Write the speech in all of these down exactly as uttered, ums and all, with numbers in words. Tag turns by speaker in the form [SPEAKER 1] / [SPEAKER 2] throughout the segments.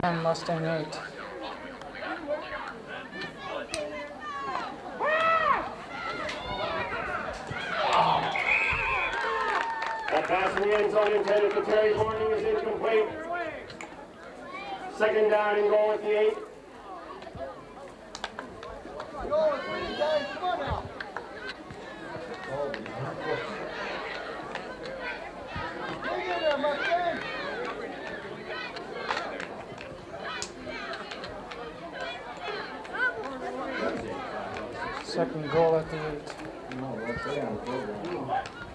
[SPEAKER 1] Mustang eight.
[SPEAKER 2] That pass in the end zone intended for Terry Gordon is incomplete. Second down and goal at the eight.
[SPEAKER 3] Come on now. Hang in there, Mustang.
[SPEAKER 1] Second goal at the eight.
[SPEAKER 4] No, that's it on the program.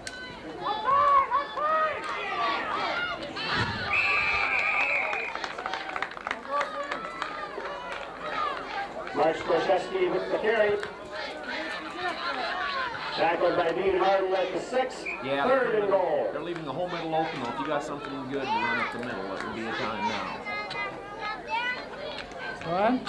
[SPEAKER 2] Mark Skorshevsky with the carry. Tackled by Dean Harden at the six.
[SPEAKER 5] Yeah,
[SPEAKER 2] Third and goal.
[SPEAKER 5] They're leaving the whole middle open though. If you got something good to run up the middle, it would be the time now.
[SPEAKER 1] One.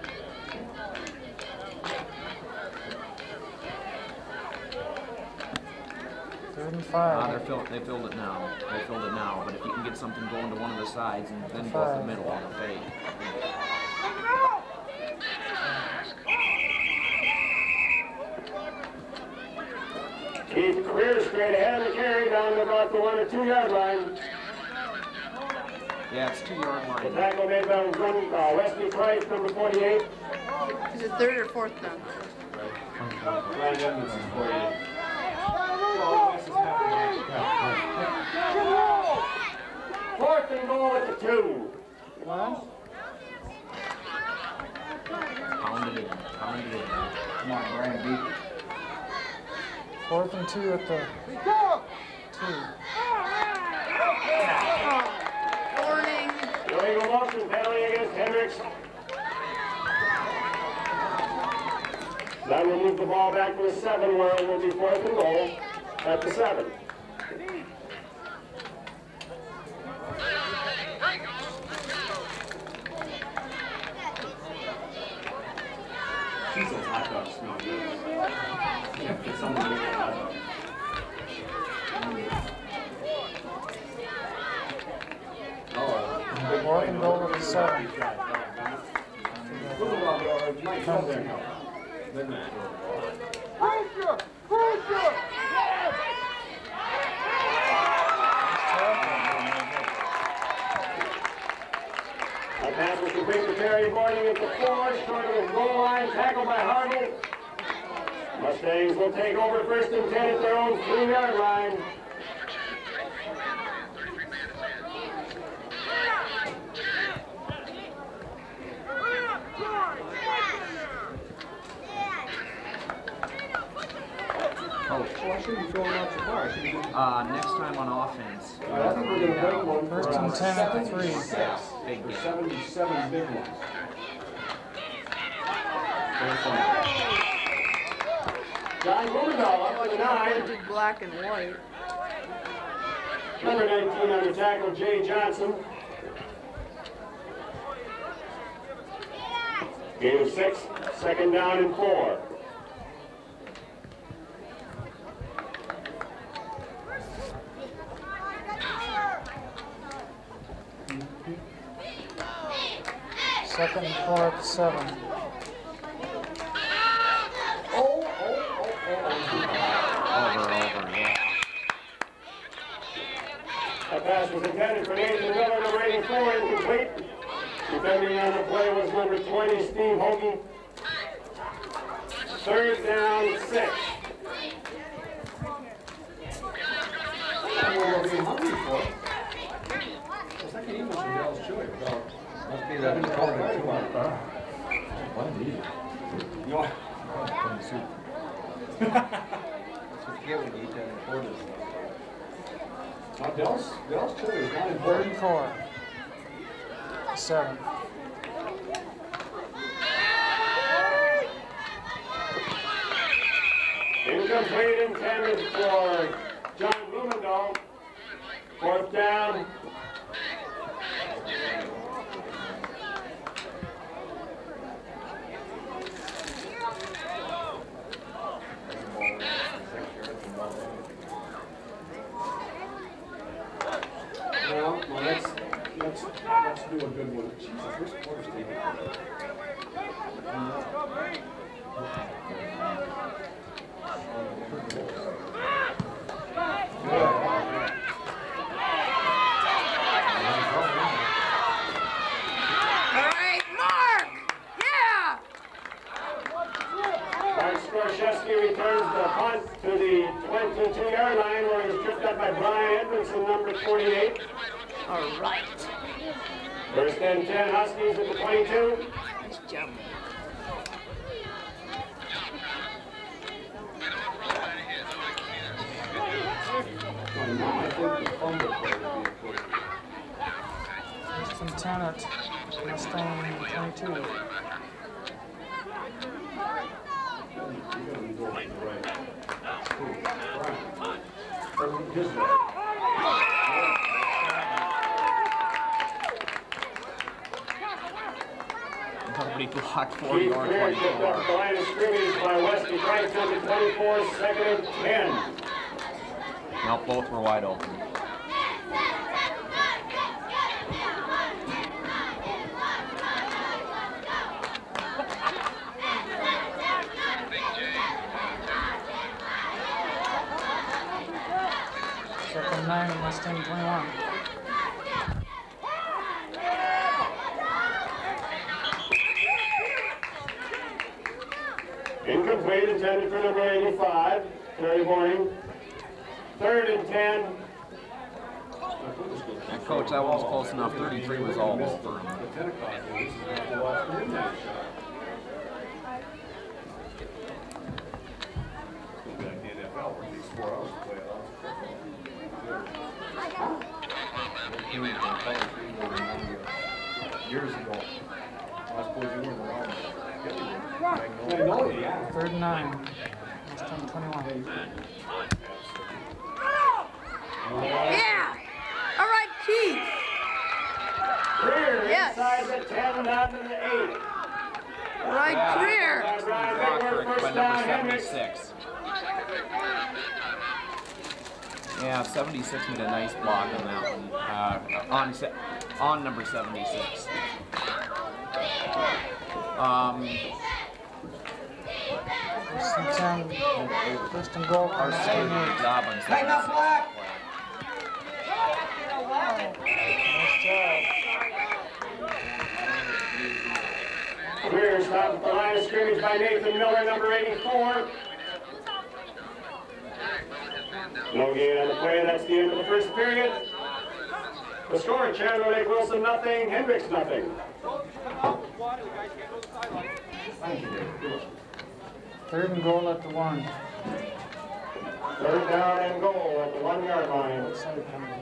[SPEAKER 1] Third and five.
[SPEAKER 5] Ah, they're fill, they filled it now. They filled it now. But if you can get something going to one of the sides and then go up the middle on the fade.
[SPEAKER 2] Keith Career straight ahead of the carry down to about the one or two yard line.
[SPEAKER 5] Yeah, it's two yard line.
[SPEAKER 2] The tackle made by uh, Wesley Price, number forty-eight.
[SPEAKER 6] Is it third or fourth down?
[SPEAKER 4] Ryan Evans is forty-eight.
[SPEAKER 2] Fourth and goal at the two.
[SPEAKER 1] What?
[SPEAKER 5] Pounded it in. Pounded it in.
[SPEAKER 4] Come on, Brian, beat it.
[SPEAKER 1] Fourth and two at the two.
[SPEAKER 6] Warning.
[SPEAKER 2] Illegal motion penalty against Hendricks. That will move the ball back to the seven where it will be fourth and goal at the seven.
[SPEAKER 4] Those hot dogs smell good. Yeah, get someone to make a hot dog. Oh,
[SPEAKER 1] Fourth and goal at the seven.
[SPEAKER 3] Pressure! Pressure!
[SPEAKER 2] A pass was complete to Terry Boarding at the four, short of the goal line, tackled by Harden. Mustangs will take over first and ten at their own three yard line.
[SPEAKER 5] Oh,
[SPEAKER 4] well, I shouldn't be throwing out so far. I should be going.
[SPEAKER 5] uh, next time on offense.
[SPEAKER 4] I think we're going to break one for
[SPEAKER 1] First and
[SPEAKER 4] uh,
[SPEAKER 1] ten at the three.
[SPEAKER 4] seventy-six.
[SPEAKER 5] Big
[SPEAKER 4] For
[SPEAKER 5] game.
[SPEAKER 4] seventy-seven big ones. First one.
[SPEAKER 2] John Blumenthal up on the nine.
[SPEAKER 6] Big black and white.
[SPEAKER 2] Number nineteen on the tackle, Jay Johnson. Game of six, second down and four.
[SPEAKER 1] Second and four at the seven.
[SPEAKER 4] Oh, oh, oh, oh.
[SPEAKER 5] Over, over, yeah.
[SPEAKER 2] That pass was intended for Nathan Miller, number eighty-four, incomplete. Defending on the play was number twenty, Steve Hoagie. Third down, six.
[SPEAKER 4] I don't know what we're being hungry for. It's like an email from Dallas Chili about. Must be that it's called a two-hour. Why do you? You know, from soup. That's what you get when you eat that imported stuff. Now, Dallas, Dallas Chili is not
[SPEAKER 1] Third
[SPEAKER 4] important.
[SPEAKER 1] and four. Seven.
[SPEAKER 2] Incomplete intended for John Blumenthal. Fourth down.
[SPEAKER 4] Well, well, that's, let's, let's do a good one. Jeez, the first quarter's taking.
[SPEAKER 6] All right, Mark! Yeah!
[SPEAKER 2] Mark Skorshevsky returns the punt to the twenty-two yard line where he was tripped up by Brian Edmondson, number forty-eight.
[SPEAKER 6] All right.
[SPEAKER 2] First and ten, Huskies at the twenty-two.
[SPEAKER 6] Nice jump.
[SPEAKER 1] First and ten at Mustang twenty-two.
[SPEAKER 5] Somebody blocked forty
[SPEAKER 2] Keith
[SPEAKER 5] or
[SPEAKER 2] Greer tripped up the
[SPEAKER 5] twenty-four.
[SPEAKER 2] line of scrimmage by Wesley Price, number twenty-four, second and ten.
[SPEAKER 5] No, both were wide open.
[SPEAKER 1] Second nine, Mustang twenty-one.
[SPEAKER 2] Incomplete, intended for number eighty-five, Terry Boring. Third and ten.
[SPEAKER 5] And coach, that one was close enough. thirty-three was almost for him.
[SPEAKER 4] The ten o'clock game, this is not the watch the midnight shot. Go back to the N F L where it takes four hours to play a lot. Years ago, I suppose you weren't around. I know, yeah.
[SPEAKER 1] Third and nine, Mustang twenty-one.
[SPEAKER 6] Yeah! All right, Keith.
[SPEAKER 2] Greer
[SPEAKER 6] Yes.
[SPEAKER 2] inside the ten and out to the eight.
[SPEAKER 6] All right, Greer.
[SPEAKER 2] By Brian
[SPEAKER 5] Blocked
[SPEAKER 2] Whitworth,
[SPEAKER 5] by
[SPEAKER 2] first
[SPEAKER 5] number
[SPEAKER 2] down, Hendricks.
[SPEAKER 5] seventy-six. Yeah, seventy-six made a nice block on that one. Uh, on se on number seventy-six. Um,
[SPEAKER 1] First and ten, first and goal,
[SPEAKER 5] our
[SPEAKER 1] Mustang
[SPEAKER 5] good
[SPEAKER 1] eight.
[SPEAKER 5] job on seventy-six.
[SPEAKER 1] Nice job.
[SPEAKER 2] Greer stopped at the line of scrimmage by Nathan Miller, number eighty-four. No gain on the play. That's the end of the first period. The score, Chandler Lake Wilson nothing, Hendricks nothing.
[SPEAKER 1] Third and goal at the one.
[SPEAKER 2] Third down and goal at the one yard line.
[SPEAKER 1] Outside penalty.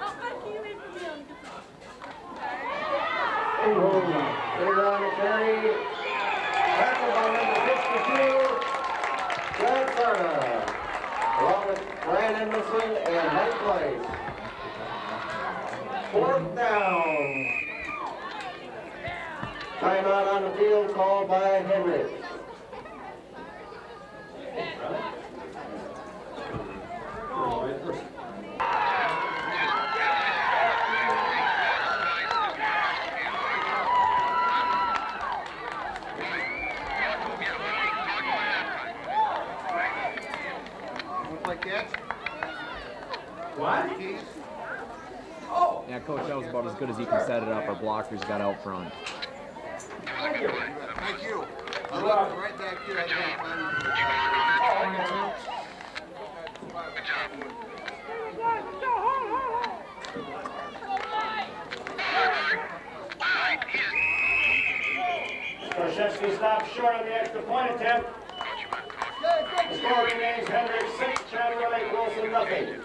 [SPEAKER 2] Clear on the carry. Tackle by number fifty-two, Jack Sarna. Along with Brandon Missing and Mike Place. Fourth down. Timeout on the field called by Hendricks.
[SPEAKER 5] Yeah, coach, that was about as good as he can set it up. Our blockers got out front.
[SPEAKER 3] Thank you. I look right back here. I can't find
[SPEAKER 2] Skorshevsky stopped short on the extra point attempt. The score remains Hendricks six, Chandler Lake Wilson nothing.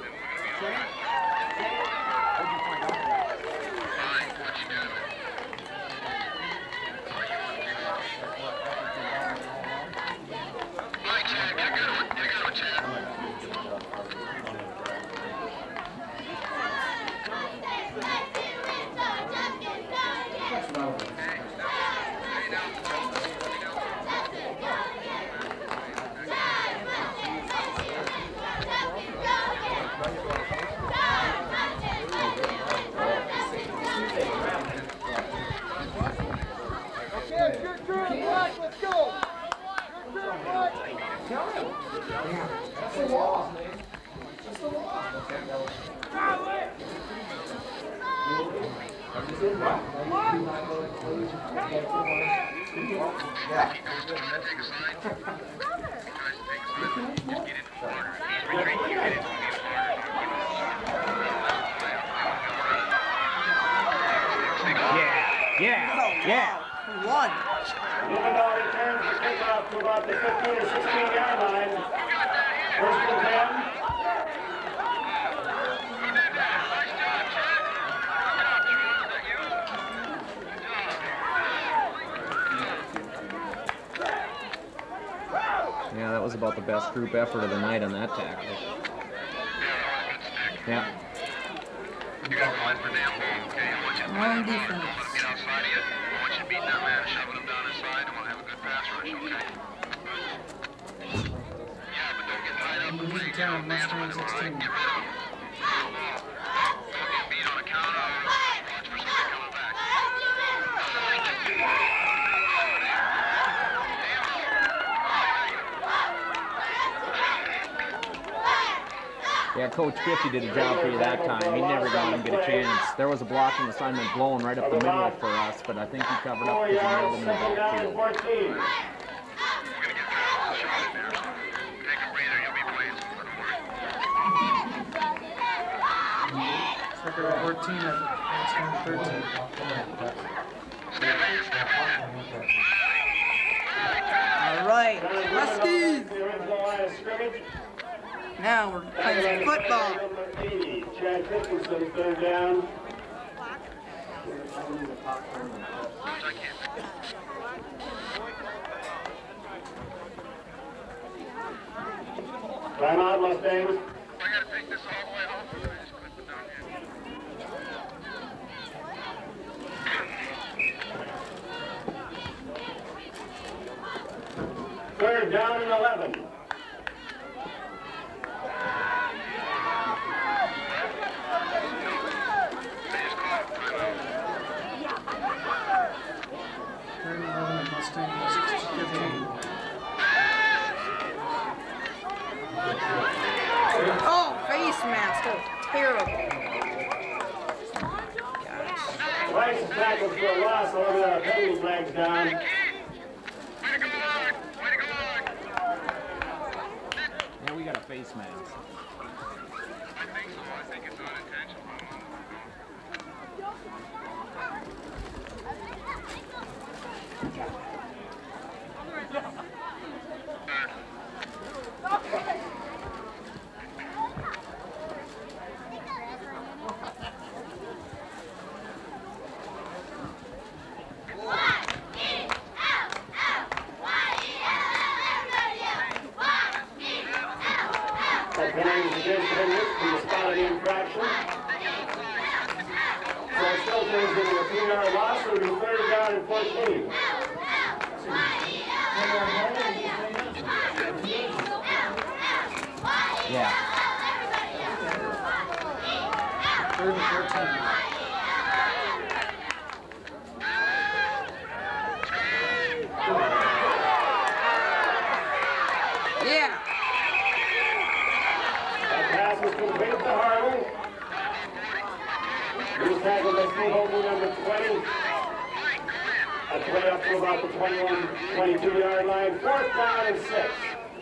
[SPEAKER 5] Yeah, yeah.
[SPEAKER 6] One.
[SPEAKER 2] Blumendahl returns the kickoff to about the fifteen or sixteen yard line. First and ten.
[SPEAKER 5] Yeah, that was about the best group effort of the night on that tackle. Yeah.
[SPEAKER 6] Wrong defense.
[SPEAKER 1] First and ten, Mustang sixteen.
[SPEAKER 5] Yeah, Coach fifty did a job for you that time. He never got him get a chance. There was a blocking assignment blown right up the middle for us, but I think he covered up
[SPEAKER 2] Four
[SPEAKER 5] because he nailed
[SPEAKER 2] yards,
[SPEAKER 5] him in the
[SPEAKER 2] second down and
[SPEAKER 5] backfield.
[SPEAKER 2] fourteen.
[SPEAKER 1] Second and fourteen at Mustang thirteen.
[SPEAKER 6] All right, Huskies.
[SPEAKER 2] The original line of scrimmage.
[SPEAKER 6] Now we're playing some football.
[SPEAKER 2] Number eighty, Chad Dickinson, third down. Timeout, Mustangs. Third down and eleven.
[SPEAKER 1] Third and eleven at Mustang fifteen.
[SPEAKER 6] Oh, face mask. That was terrible.
[SPEAKER 2] Rice is tackled for a loss over the penalty flags down.
[SPEAKER 5] Yeah, we got a face mask.
[SPEAKER 2] That penalty is against Hendricks from the spot of the infraction. So it still turns into a two-yard loss, so it'll be third down and fourteen.
[SPEAKER 5] Yeah.
[SPEAKER 1] Third and fourteen.
[SPEAKER 6] Yeah.
[SPEAKER 2] That pass was complete to Harlan. He was tackled by Steve Holden, number twenty. That's way up to about the twenty-one, twenty-two yard line. Fourth down and six.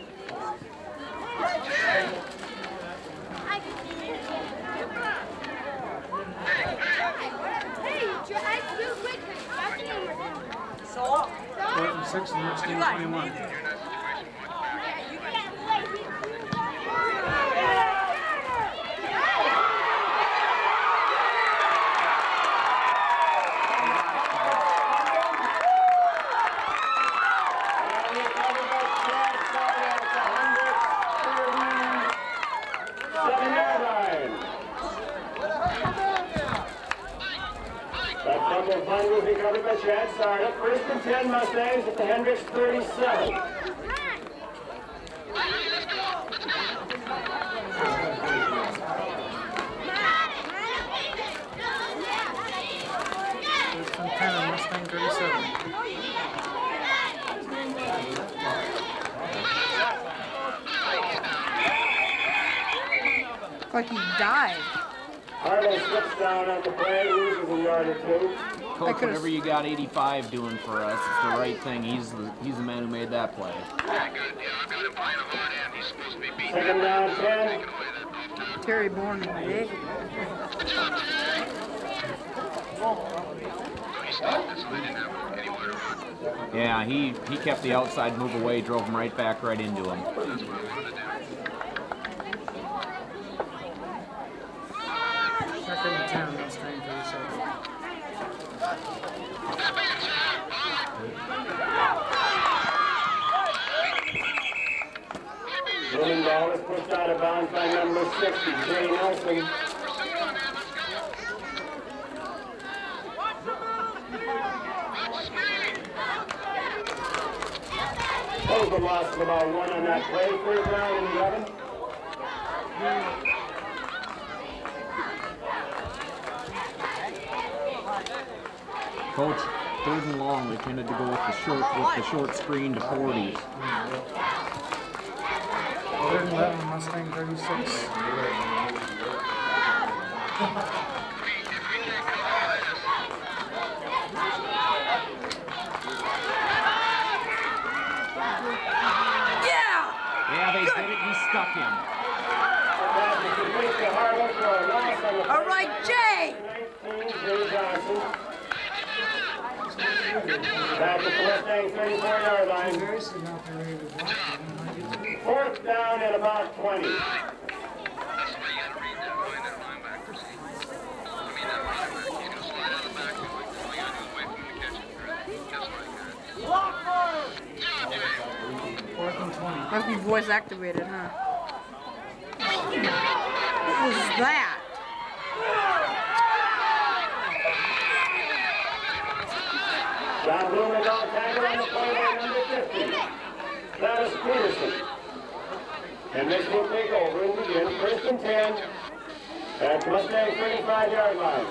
[SPEAKER 1] Fourth and six and Mustang twenty-one.
[SPEAKER 2] And he covered by Chad Sawyer at the one thirty-seven yard line. That fumble punt will be covered by Chad Sawyer. First and ten Mustangs at the Hendricks thirty-seven.
[SPEAKER 1] First and ten at Mustang thirty-seven.
[SPEAKER 6] Like he died.
[SPEAKER 2] Harlow slips down on the play, loses a yard or two.
[SPEAKER 5] Coach,
[SPEAKER 6] could've-
[SPEAKER 5] whatever you got eighty-five doing for us, it's the right thing. He's the he's the man who made that play.
[SPEAKER 2] Second down, ten.
[SPEAKER 6] Terry Bourne big.
[SPEAKER 5] Yeah, he he kept the outside move away, drove him right back right into him.
[SPEAKER 1] Second and ten, Mustang thirty-six.
[SPEAKER 2] Running ball is pushed out of bounds by number sixty, Jay Nelson. Those are lost of about one on that play. Third down and eleven.
[SPEAKER 5] Coach, third and long, they tended to go with the short with the short screen to forties.
[SPEAKER 1] Third and eleven, Mustang thirty-six.
[SPEAKER 6] Yeah!
[SPEAKER 5] Yeah, they did it. He stuck him.
[SPEAKER 2] Pass is complete to Harlow for a loss on the play.
[SPEAKER 6] All right, Jay!
[SPEAKER 2] nineteen, Jay Johnson. Back at the Mustang thirty-four yard line.
[SPEAKER 1] Seriously not the way to block it.
[SPEAKER 2] Fourth down at about twenty.
[SPEAKER 1] Fourth and twenty.
[SPEAKER 6] Must be voice activated, huh? What was that?
[SPEAKER 2] John Blumenthal tackle on the play by number fifty. Travis Peterson. And this will take over and begin first and ten at the Mustang thirty-five yard line.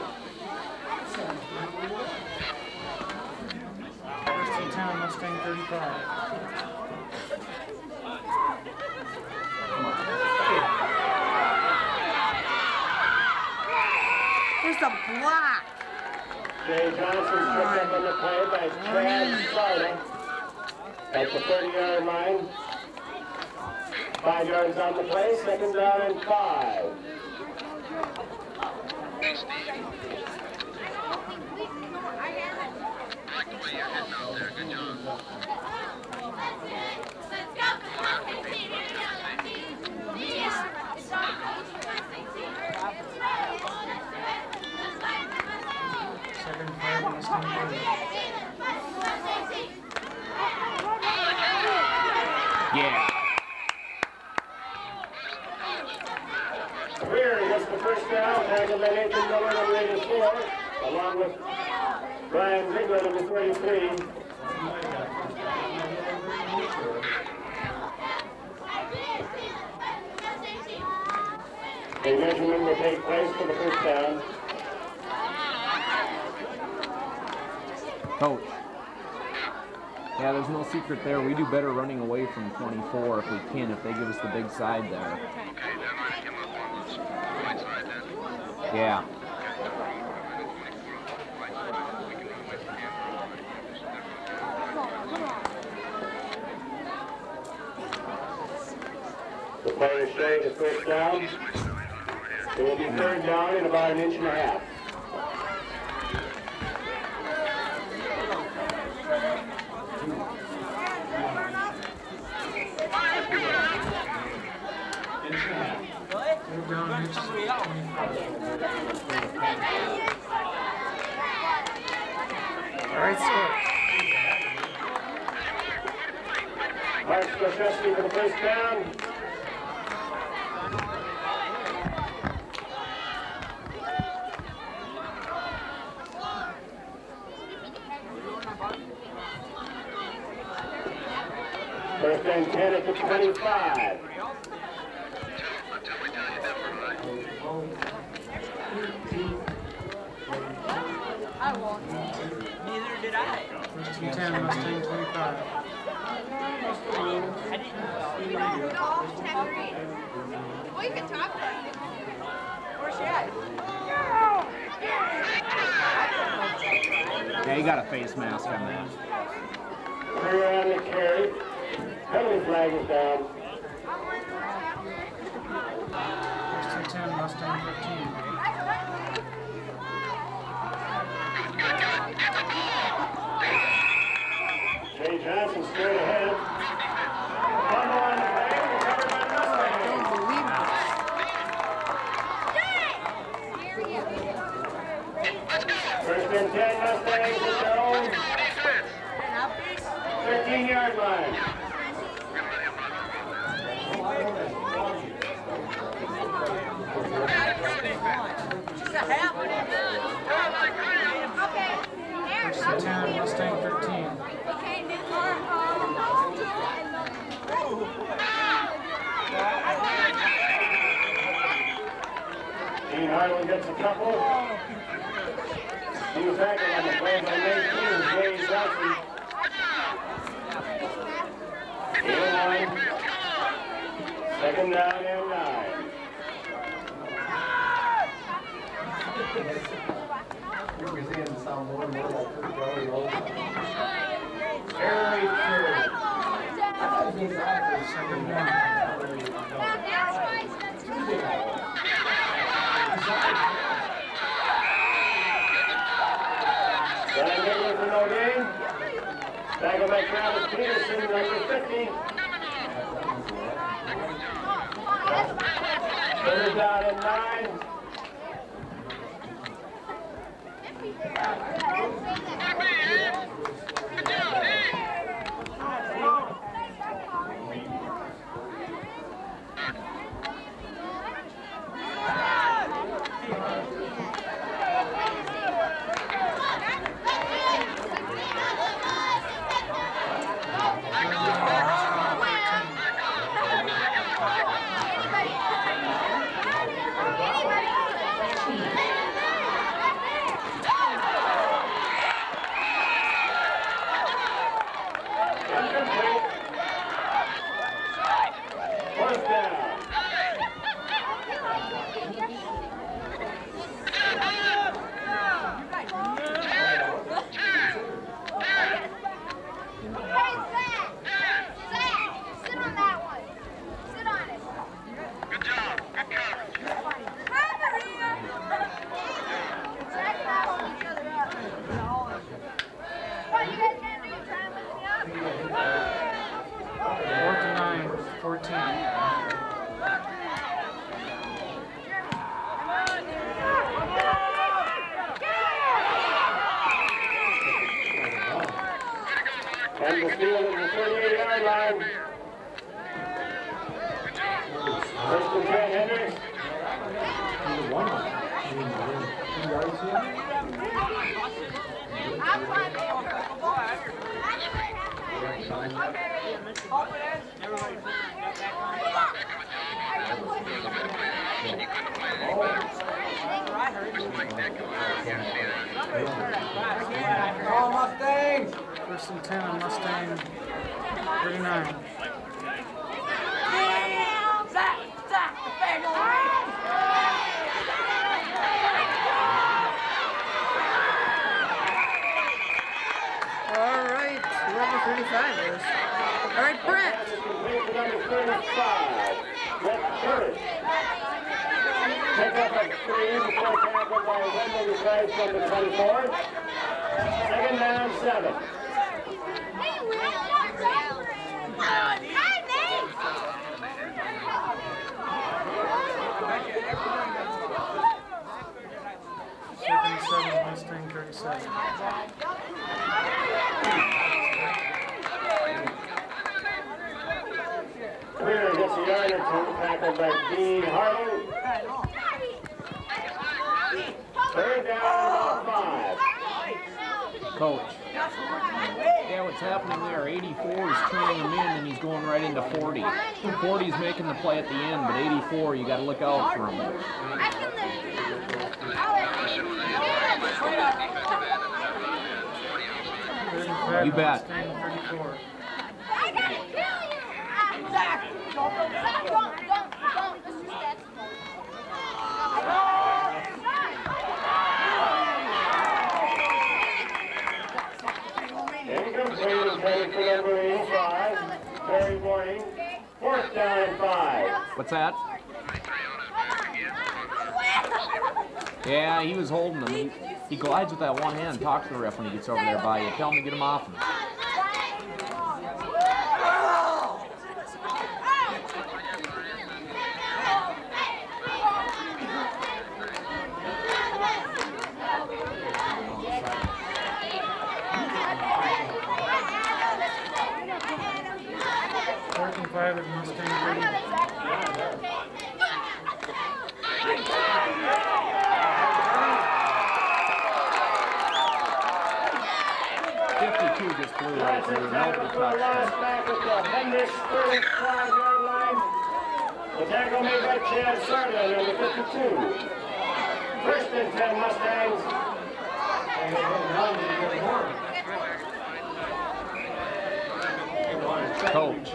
[SPEAKER 1] First and ten, Mustang thirty-five.
[SPEAKER 6] Where's the block?
[SPEAKER 2] Jay Johnson tripped up on the play by Chad Sarda at the thirty yard line. Five yards on the play, second down and five.
[SPEAKER 1] Second and five, Mustang thirty.
[SPEAKER 5] Yeah.
[SPEAKER 2] Greer gets the first down, tackled by Nathan Miller, number eighty-four, along with Brian Ziegler, number thirty-three. A measurement will take place for the first down.
[SPEAKER 5] Coach. Yeah, there's no secret there. We do better running away from twenty-four if we can, if they give us the big side there. Yeah.
[SPEAKER 2] The player is showing the first down. It will be third down in about an inch and a half.
[SPEAKER 1] Third down, inch twenty-five.
[SPEAKER 6] All right, score.
[SPEAKER 2] Mark Skoszewski for the first down. First and ten at the twenty-five.
[SPEAKER 6] I won.
[SPEAKER 7] Neither did I.
[SPEAKER 1] First and ten, Mustang twenty-five.
[SPEAKER 7] I didn't.
[SPEAKER 6] Well, you can talk about it.
[SPEAKER 5] he got a face mask on that.
[SPEAKER 2] Three on the carry. Penalty flag is down.
[SPEAKER 1] First and ten, Mustang fifteen.
[SPEAKER 2] Jay Johnson straight ahead. Fumble on the flag, recovered by the Mustangs.
[SPEAKER 6] Don't believe
[SPEAKER 2] First and ten, Mustangs at their own thirteen-yard line.
[SPEAKER 1] First and ten, Mustang thirteen.
[SPEAKER 2] Dean Harlan gets a couple. He was tackled on the play by nineteen, Jay Johnson. Gain line. Second down and nine.
[SPEAKER 4] You're beginning to sound more and more like Kurt Browley Roll.
[SPEAKER 2] Very true.
[SPEAKER 1] Second one.
[SPEAKER 2] Brian Higgler for no gain. Tackled by Travis Peterson, number fifty. Third down and nine. Fourth down.
[SPEAKER 1] Fourth and nine, fourteen.
[SPEAKER 2] And the field is the thirty-eight-yard line. First and ten, Hendricks.
[SPEAKER 4] All Mustangs!
[SPEAKER 1] First and ten on Mustang thirty-nine.
[SPEAKER 6] All right, whoever thirty-five is. All right, Brett.
[SPEAKER 2] Number thirty-five, Brett Curtis. Pick up a three before tackled by Wendell Rice from the twenty-four. Second down, seven.
[SPEAKER 1] Second and seven, Mustang thirty-seven.
[SPEAKER 2] Clear gets a yard or two, tackled by Dean Harlan. Third down, about five.
[SPEAKER 5] Coach. Yeah, what's happening there? eighty-four is turning him in, and he's going right into forty. forty's making the play at the end, but eighty-four, you got to look out for him.
[SPEAKER 1] thirty-five,
[SPEAKER 5] You bet.
[SPEAKER 1] Mustang thirty-four.
[SPEAKER 8] I gotta kill you! Zach, don't, don't, don't, don't, disrespect.
[SPEAKER 5] What's that? Yeah, he was holding him. He, he glides with that one hand and talks to the ref when he gets over there by you. Tell him to get him off him.
[SPEAKER 1] Fourth and five at Mustang Green.
[SPEAKER 5] fifty-two just flew right through. Nobody touched
[SPEAKER 2] Last
[SPEAKER 5] him.
[SPEAKER 2] back at the Hendricks thirty-five yard line. The tackle made by Chad Sarda, number fifty-two. First and ten Mustangs.
[SPEAKER 5] Coach.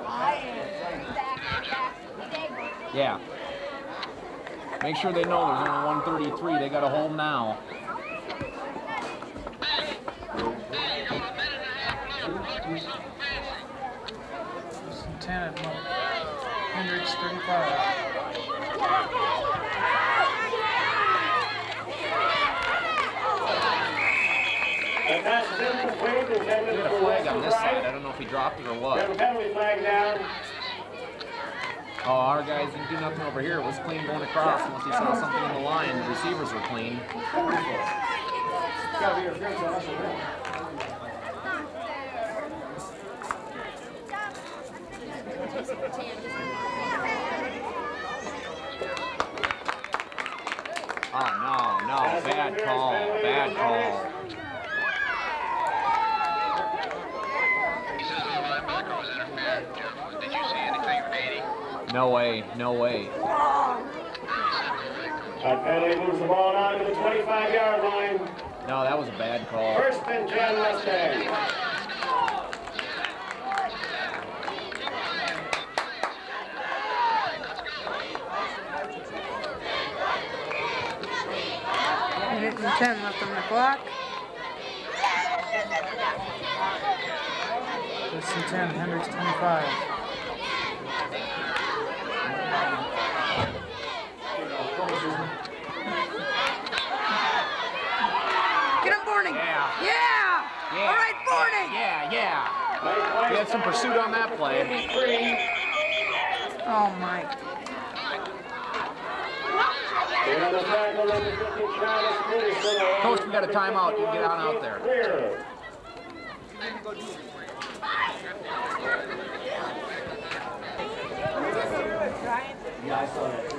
[SPEAKER 5] Yeah. Make sure they know there's only one thirty-three. They got to hold now.
[SPEAKER 1] First and ten at Hendricks thirty-five.
[SPEAKER 2] The pass is incomplete, intended
[SPEAKER 5] He had a
[SPEAKER 2] for
[SPEAKER 5] flag
[SPEAKER 2] West
[SPEAKER 5] on this
[SPEAKER 2] Wright.
[SPEAKER 5] side. I don't know if he dropped it or
[SPEAKER 2] We have
[SPEAKER 5] what.
[SPEAKER 2] a penalty flag down.
[SPEAKER 5] Oh, our guys didn't do nothing over here. It was clean going across unless he saw something in the line. The receivers were clean.
[SPEAKER 4] Gotta be interference on us or them.
[SPEAKER 5] Oh, no, no. Bad call. Bad call.
[SPEAKER 9] He says the linebacker was interfered. Jeff, did you see anything of eighty?
[SPEAKER 5] No way. No way.
[SPEAKER 2] That penalty moves the ball down to the twenty-five yard line.
[SPEAKER 5] No, that was a bad call.
[SPEAKER 2] First and ten Mustangs.
[SPEAKER 6] Minute and ten left on the clock.
[SPEAKER 1] First and ten, Hendricks twenty-five.
[SPEAKER 6] Get him, Borning.
[SPEAKER 5] Yeah.
[SPEAKER 6] Yeah.
[SPEAKER 5] Yeah.
[SPEAKER 6] All right, Borning.
[SPEAKER 5] Yeah, yeah. We had some pursuit on that play.
[SPEAKER 6] Oh my.
[SPEAKER 5] Coach, we got a timeout. You can get on out there.
[SPEAKER 2] Clear.
[SPEAKER 4] Yeah, I saw that too.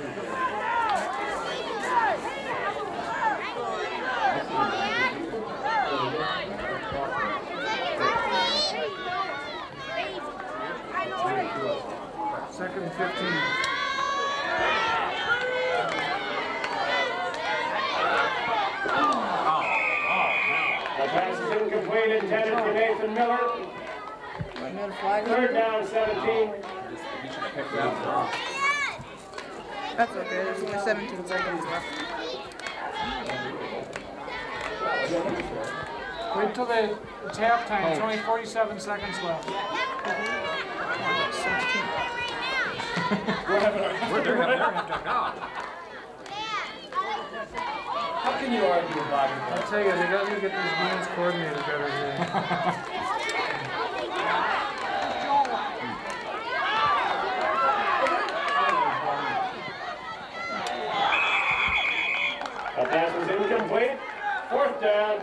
[SPEAKER 1] Second and fifteen.
[SPEAKER 2] The pass is incomplete, intended for Nathan Miller.
[SPEAKER 6] Another flag.
[SPEAKER 2] Third down, seventeen.
[SPEAKER 5] He should have picked that up.
[SPEAKER 6] That's okay. There's only seventeen seconds left.
[SPEAKER 1] Wait till the it's halftime. It's only forty-seven seconds left.
[SPEAKER 5] We're there. They're having to go.
[SPEAKER 4] How can you argue about it?
[SPEAKER 1] I'll tell you, they got to get these games coordinated better here.
[SPEAKER 2] The pass is incomplete. Fourth down.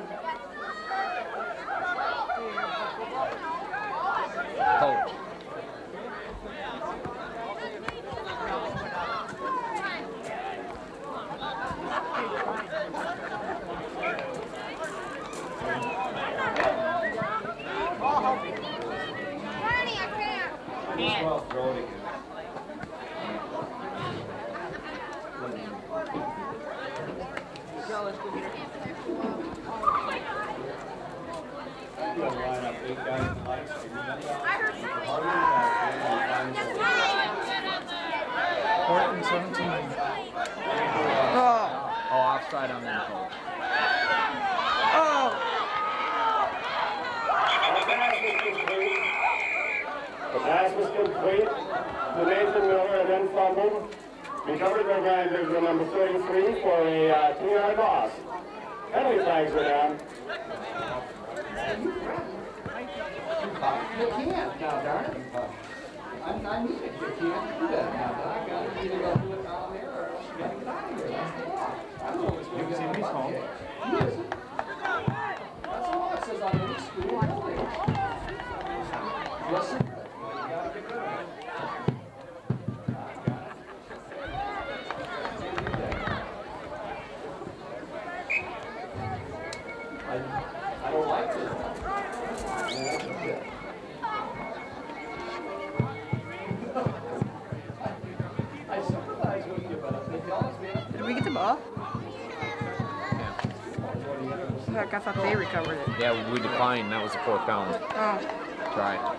[SPEAKER 5] Coach.
[SPEAKER 4] Well, throw it again. You gotta line up eight guys in lights.
[SPEAKER 1] Fourth and seventeen.
[SPEAKER 6] Oh.
[SPEAKER 5] Oh, offside on that, Coach.
[SPEAKER 6] Oh.
[SPEAKER 2] The pass is complete. The pass was complete to Nathan Miller and then fumbled. Recovered by Brian Bigler, number thirty-three, for a uh, two-yard loss. Penalty flags were down.
[SPEAKER 4] You can't now, darn it. I, I mean it. You can't do that now. But I got to either go do it down there or else you got to get out of here. That's the law. I don't know what's going to happen. He's home. He isn't. That's the law. It says on any school building. Listen. You got to get rid of it. I, I don't like this. I sympathize with you, but they tell us we have to.
[SPEAKER 6] Did we get the ball? Heck, I thought they recovered it.
[SPEAKER 5] Yeah, we declined. That was a fourth down.
[SPEAKER 6] Oh.
[SPEAKER 5] Try.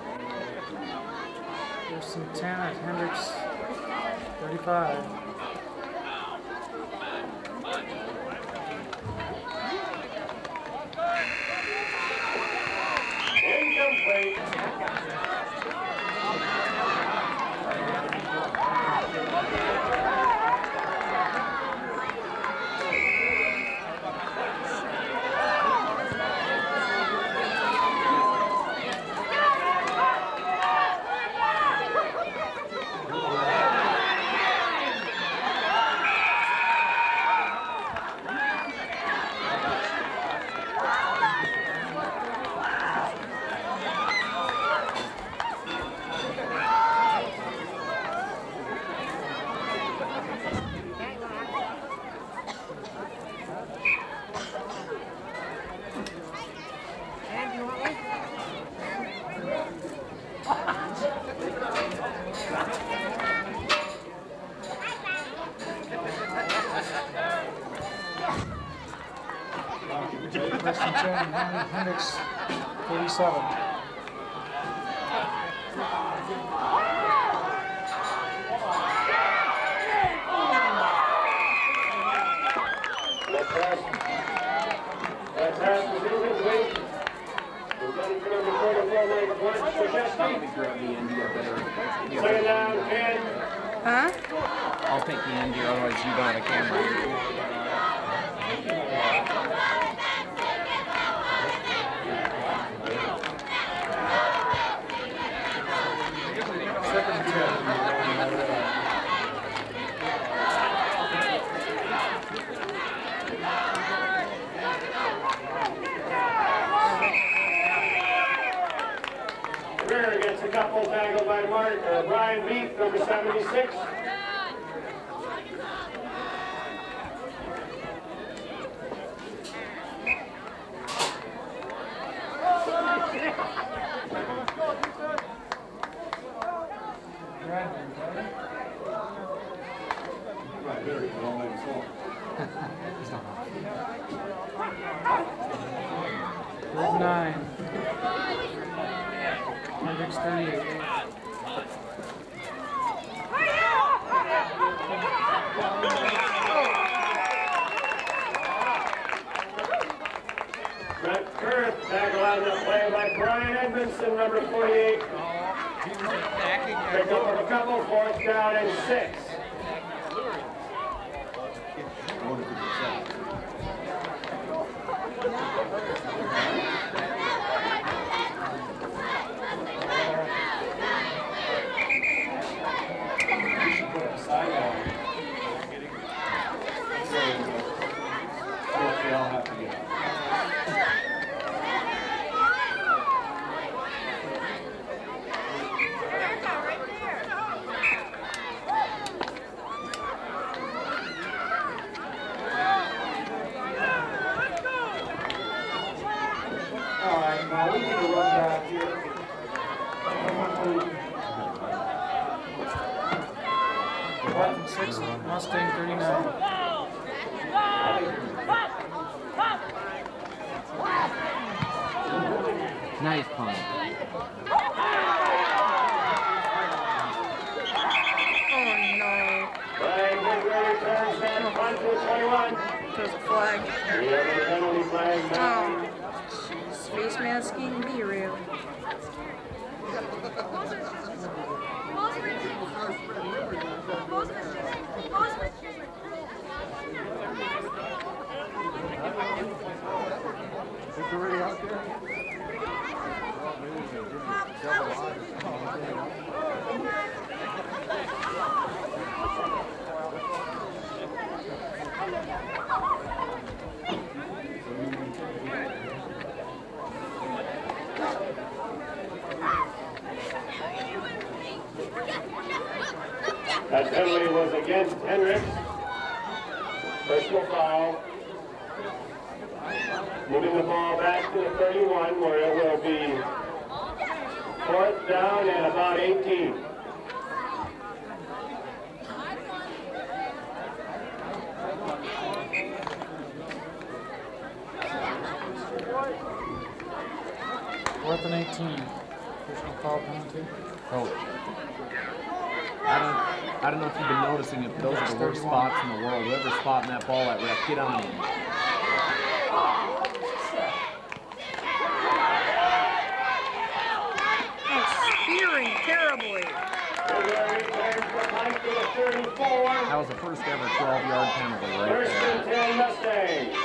[SPEAKER 1] First and ten at Hendricks, thirty-five.
[SPEAKER 2] Incomplete.
[SPEAKER 1] First and ten, Hendricks, thirty-seven.
[SPEAKER 2] That pass, that pass was incomplete. We're running for number forty-four, Mike Krzyzewski. Second down, ten.
[SPEAKER 6] Huh?
[SPEAKER 5] I'll take the end here, otherwise you don't have a camera.
[SPEAKER 2] Rear gets a couple tackled by Mark, uh, Brian Beef, number seventy-six.
[SPEAKER 1] Third nine. Hendricks, thirty-eight.
[SPEAKER 2] Brett Kurth, tackle on the play by Brian Edmondson, number forty-eight. Pick up a couple, fourth down and six.
[SPEAKER 1] Fourth and six, Mustang, thirty-nine.
[SPEAKER 5] Nice punt.
[SPEAKER 6] Oh no.
[SPEAKER 2] Brian Bigler returns that punt to twenty-one.
[SPEAKER 6] There's a flag.
[SPEAKER 2] We have a penalty flag now.
[SPEAKER 6] Oh. Space masking, be real.
[SPEAKER 1] It's already out there.
[SPEAKER 2] That penalty was against Hendricks. Personal foul. Moving the ball back to the thirty-one, where it will be fourth down and about eighteen.
[SPEAKER 1] Fourth and eighteen. Personal foul penalty.
[SPEAKER 5] Coach. I don't, I don't know if you've been noticing it, but those are the worst spots in the world. Whoever's spotting that ball, that ref, get on him.
[SPEAKER 6] Oh, spearing terribly.
[SPEAKER 5] That was the first ever twelve-yard penalty right
[SPEAKER 2] First
[SPEAKER 5] there.
[SPEAKER 2] and ten Mustangs.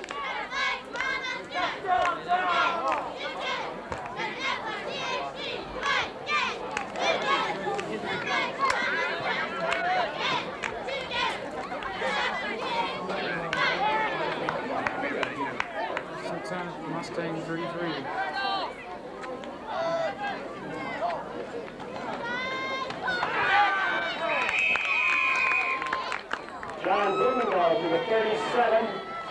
[SPEAKER 1] Six on Mustang thirty-three.
[SPEAKER 2] John Blumenthal to the thirty-seven.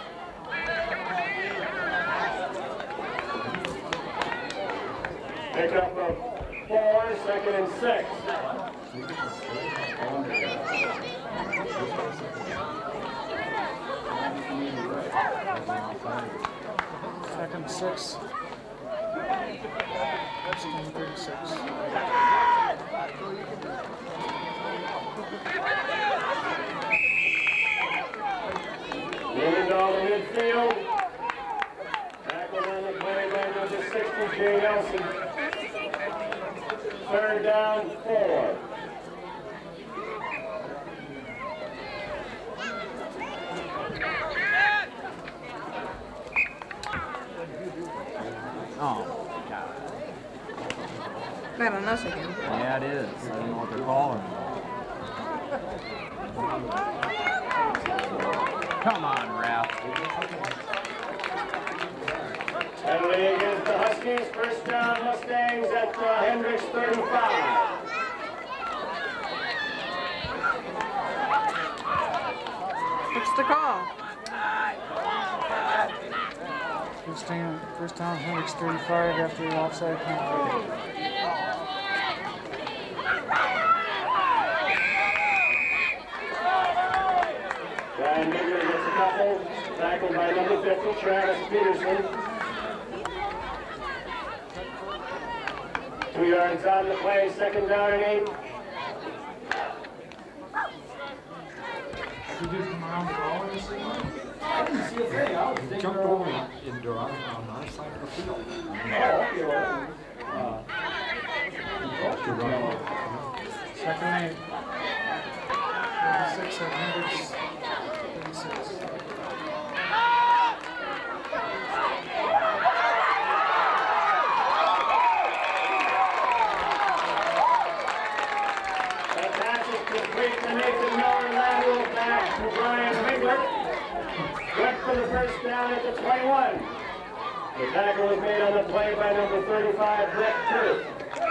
[SPEAKER 2] Pick up of four, second and six.
[SPEAKER 1] Second six. Mustang thirty-six.
[SPEAKER 2] Blumenthal to midfield. Tackled on the play by number sixty, Jay Nelson. Third down, four.
[SPEAKER 5] Oh, God.
[SPEAKER 6] Bad on us again.
[SPEAKER 5] Yeah, it is. I don't know what they're calling. Come on, ref.
[SPEAKER 2] Penalty against the Huskies. First down, Mustangs at uh, Hendricks thirty-five.
[SPEAKER 6] What's the call?
[SPEAKER 1] First down, first down, Hendricks thirty-five after the offside penalty.
[SPEAKER 2] Brian Migler gets a couple. Tackled by number fifty, Travis Peterson. Two yards on the play, second down and eight.
[SPEAKER 1] Did you come around the ball in this thing?
[SPEAKER 4] I didn't see a thing. I was thinking jumped over in Durham on our side of the field.
[SPEAKER 2] Oh, okay, well,
[SPEAKER 4] Uh, to run.
[SPEAKER 1] Second and eight. thirty-six at Hendricks. thirty-six.
[SPEAKER 2] that pass is complete to Nathan Miller, lateral back to Brian Migler. Quick for the first down at the twenty-one. The tackle was made on the play by number thirty-five, Brett Curtis.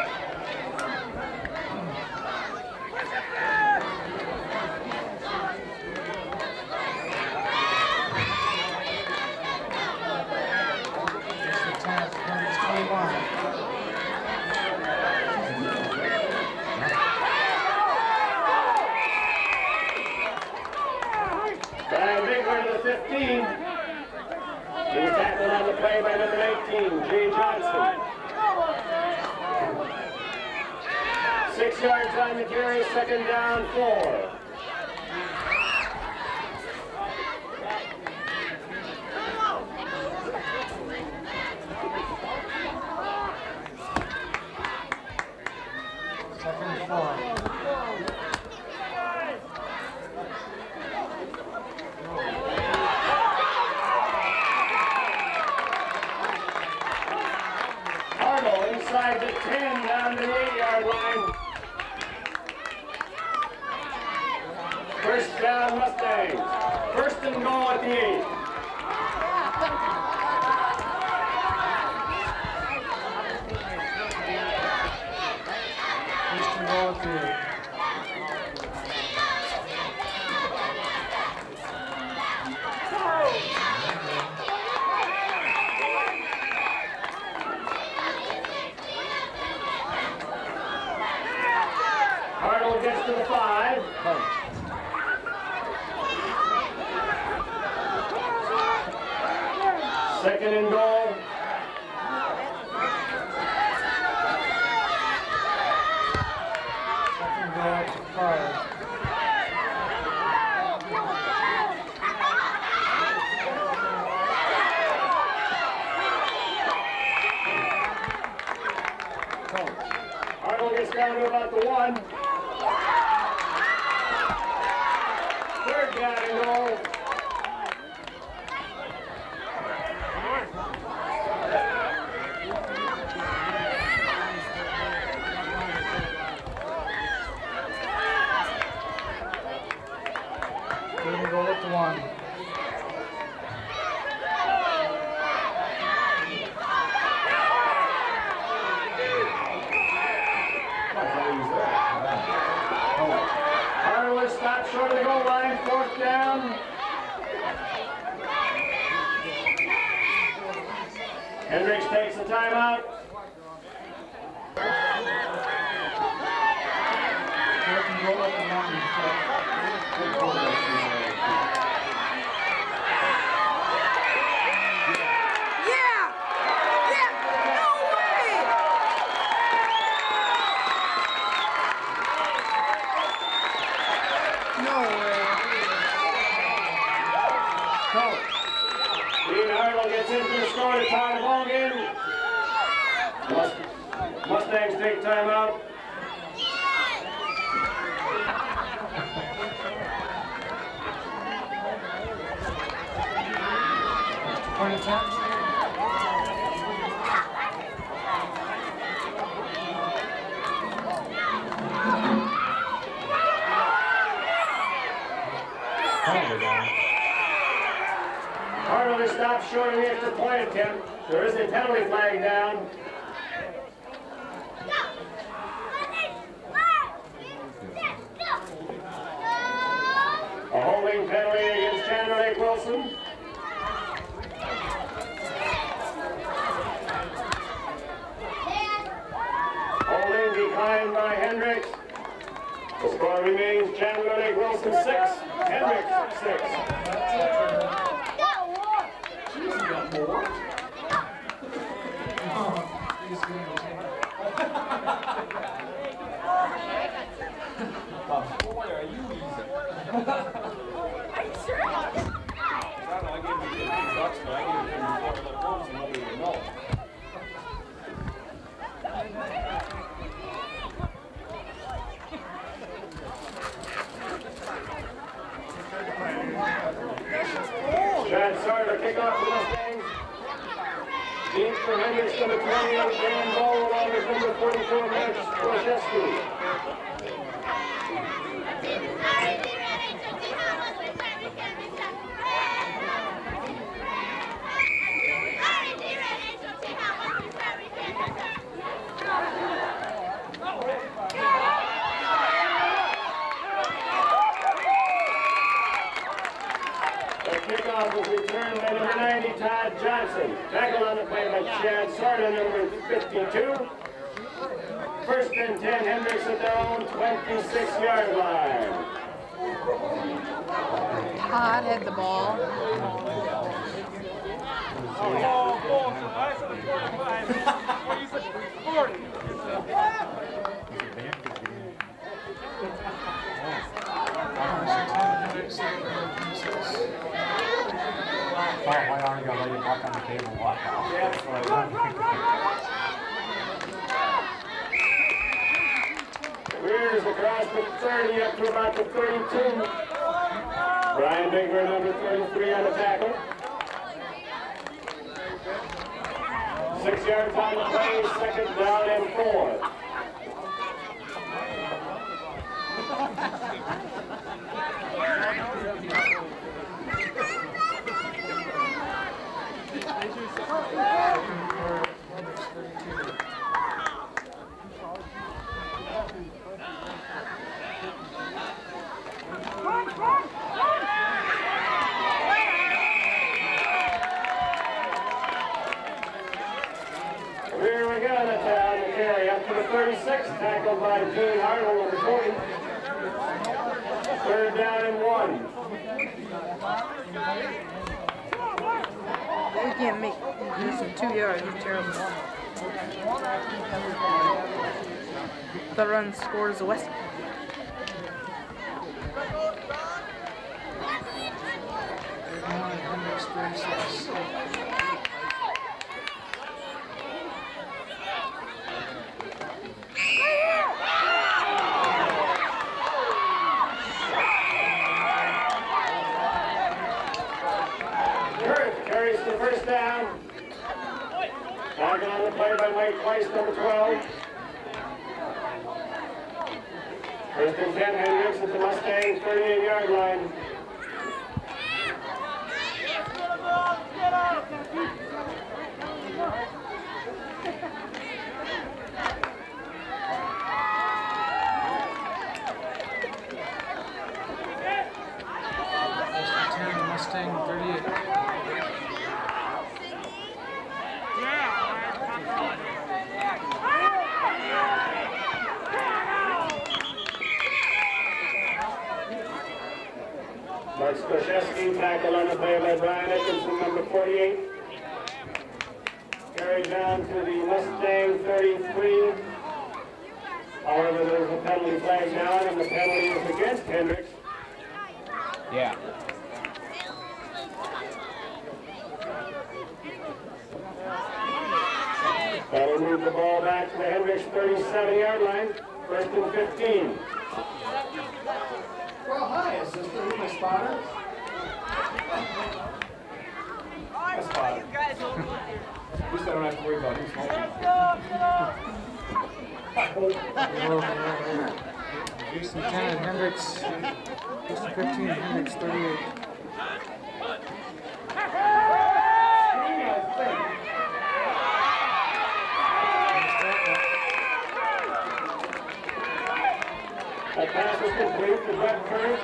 [SPEAKER 1] First and ten, Hendricks twenty-one.
[SPEAKER 2] Brian Migler to the fifteen. He was tackled on the play by number eighteen, Jay Johnson. Six yards on the carry, second down, four. Mustangs. First and goal at the eight.
[SPEAKER 1] First and goal at the eight.
[SPEAKER 2] Cardinal gets to the five. Second and goal.
[SPEAKER 1] Second goal at the five.
[SPEAKER 2] Cardinal gets down to about the one. Third down and goal.
[SPEAKER 1] Third and goal at the one.
[SPEAKER 2] Cardinal is stopped short of the goal line. Fourth down. Hendricks takes the timeout.
[SPEAKER 1] Fourth and goal at the one.
[SPEAKER 6] Yeah! Yeah! No way! No way.
[SPEAKER 2] Dean Harlow gets in for the score to tie the ball game. Must, Mustangs take timeout.
[SPEAKER 1] Point attempt.
[SPEAKER 2] Harlow is stopped short of the extra point attempt. There is a penalty flag down. A holding penalty against Chandler Lake Wilson. Holding declined by Hendricks. The score remains Chandler Lake Wilson six, Hendricks six.
[SPEAKER 4] Boy, are you easy.
[SPEAKER 8] Are you sure?
[SPEAKER 4] I don't know, I gave him fifteen bucks, but I gave him before the phones and nobody would know.
[SPEAKER 2] Chad Sawyer to kick off the Mustangs. James for Hendricks, number twenty-eight, Dan Ball along with number forty-four, Max Wojcicki. The kickoff was returned by number ninety, Todd Johnson. Tackle on the play by Chad Sawyer, number fifty-two. First and ten, Hendricks at their own twenty-six yard line.
[SPEAKER 6] Todd had the ball.
[SPEAKER 7] Oh, oh, so I said forty-five. What you said? forty.
[SPEAKER 1] Oh, why aren't you gonna let you walk on the table and walk out?
[SPEAKER 2] Rears across the thirty up to about the thirty-two. Brian Bigler, number thirty-three on the tackle. Six yards on the play, second down and four. thirty-six, tackled by Gene Hartle, number forty. Third down and one.
[SPEAKER 6] They can't make this in two yards. It's terrible. The run scores the West.
[SPEAKER 1] Hendricks thirty-six.
[SPEAKER 2] Carries the first down. Back on the play by Mike Weiss, number twelve. First and ten, Hendricks at the Mustang thirty-eight yard line.
[SPEAKER 1] First and ten, Mustang thirty-eight.
[SPEAKER 2] Mark Skoshevsky, tackle on the play by Brian Atkinson, number forty-eight. Carried down to the Mustang thirty-three. However, there's a penalty flag down, and the penalty is against Hendricks.
[SPEAKER 5] Yeah.
[SPEAKER 2] That'll move the ball back to the Hendricks thirty-seven yard line. First and fifteen.
[SPEAKER 3] Well, hi, assistant. Who's my spotter?
[SPEAKER 2] My spotter.
[SPEAKER 4] At least I don't have to worry about him smoking.
[SPEAKER 1] First and ten, Hendricks. First and fifteen, Hendricks thirty-eight.
[SPEAKER 2] That pass is complete to Brett Curry.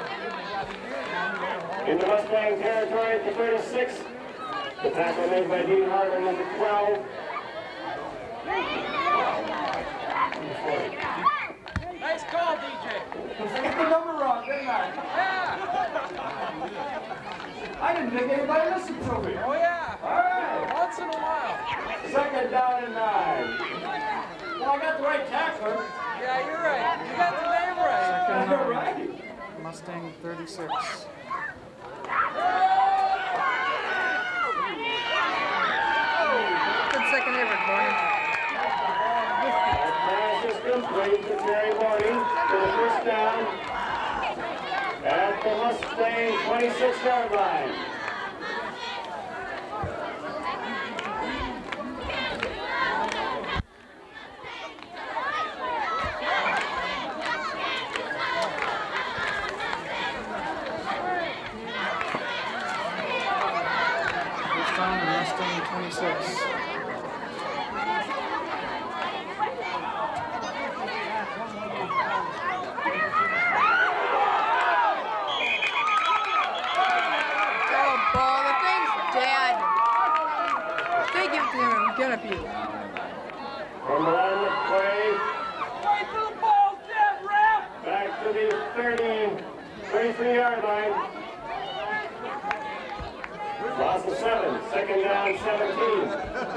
[SPEAKER 2] In the Mustang territory at the thirty-six. The tackle made by Dean Hartle, number twelve.
[SPEAKER 7] Nice call, D J.
[SPEAKER 3] I got the number wrong, didn't I?
[SPEAKER 7] Yeah.
[SPEAKER 3] I didn't think anybody listened to me.
[SPEAKER 7] Oh, yeah.
[SPEAKER 3] All right.
[SPEAKER 7] Once in a while.
[SPEAKER 2] Second down and nine.
[SPEAKER 3] Well, I got the right tackler.
[SPEAKER 7] Yeah, you're right. You got the name right.
[SPEAKER 1] Second
[SPEAKER 3] You're
[SPEAKER 1] nine,
[SPEAKER 3] right.
[SPEAKER 1] Mustang thirty-six.
[SPEAKER 6] Good second effort, Barney.
[SPEAKER 2] That pass is complete to Terry Morty for the first down at the Mustang twenty-six yard line.
[SPEAKER 1] First down, Mustang twenty-six.
[SPEAKER 6] Oh, ball. The thing's dead. If they give it to him, I'm gonna be.
[SPEAKER 2] From around the play,
[SPEAKER 7] Wait till the ball's dead, ref.
[SPEAKER 2] back to the thirty, thirty-three yard line. Loss of seven, second down, seventeen.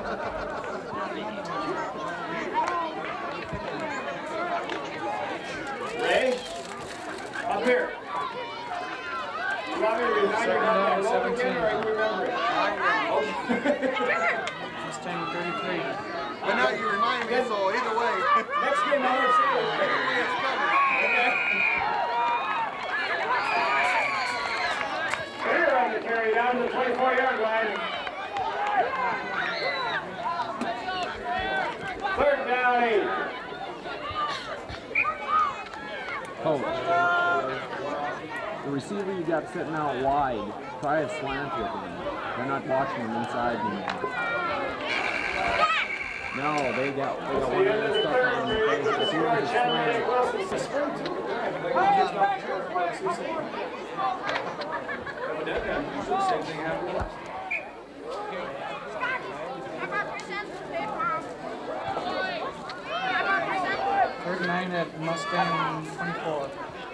[SPEAKER 2] Ray, up here. You want me to remind you
[SPEAKER 1] Second
[SPEAKER 2] about
[SPEAKER 1] down,
[SPEAKER 2] that goal again, or you remember it?
[SPEAKER 1] Mustang thirty-three.
[SPEAKER 3] But now you remind me, so either way.
[SPEAKER 2] Next game, I'll let you know.
[SPEAKER 3] Either way it's coming.
[SPEAKER 2] Clear on the carry down to the twenty-four yard line. Third down, eight.
[SPEAKER 5] Coach. The receiver you got sitting out wide, try a slant with him. They're not watching him inside anymore. No, they got, they got one of that stuff on the face. The receiver just slant.
[SPEAKER 4] Same thing happened.
[SPEAKER 1] nine at Mustang twenty-four.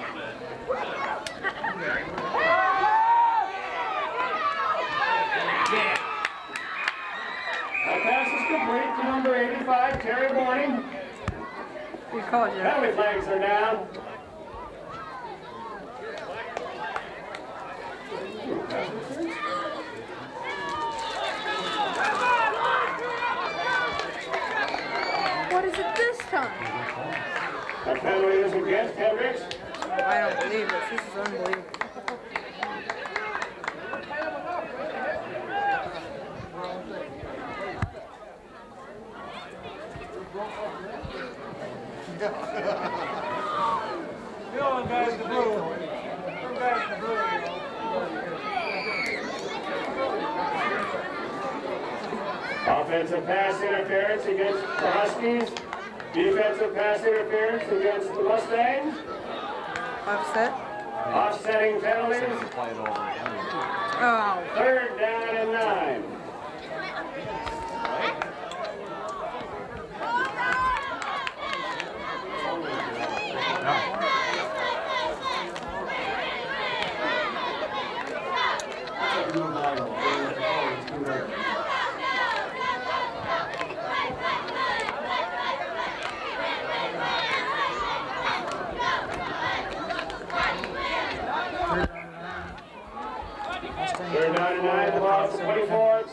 [SPEAKER 2] That pass is complete to number eighty-five, Terry Morning.
[SPEAKER 6] Good call, Jeff.
[SPEAKER 2] Penalty flags are down.
[SPEAKER 6] What is it this time?
[SPEAKER 2] That penalty is against Hendricks.
[SPEAKER 6] I don't believe this. This is unbelievable.
[SPEAKER 7] The other guy's the blue. The guy's the blue.
[SPEAKER 2] Offensive pass interference against the Huskies. Defensive pass interference against the Mustangs.
[SPEAKER 6] Offset.
[SPEAKER 2] Offsetting penalties.
[SPEAKER 6] Oh.
[SPEAKER 2] Third down and nine. Third down and nine, the ball at twenty-four.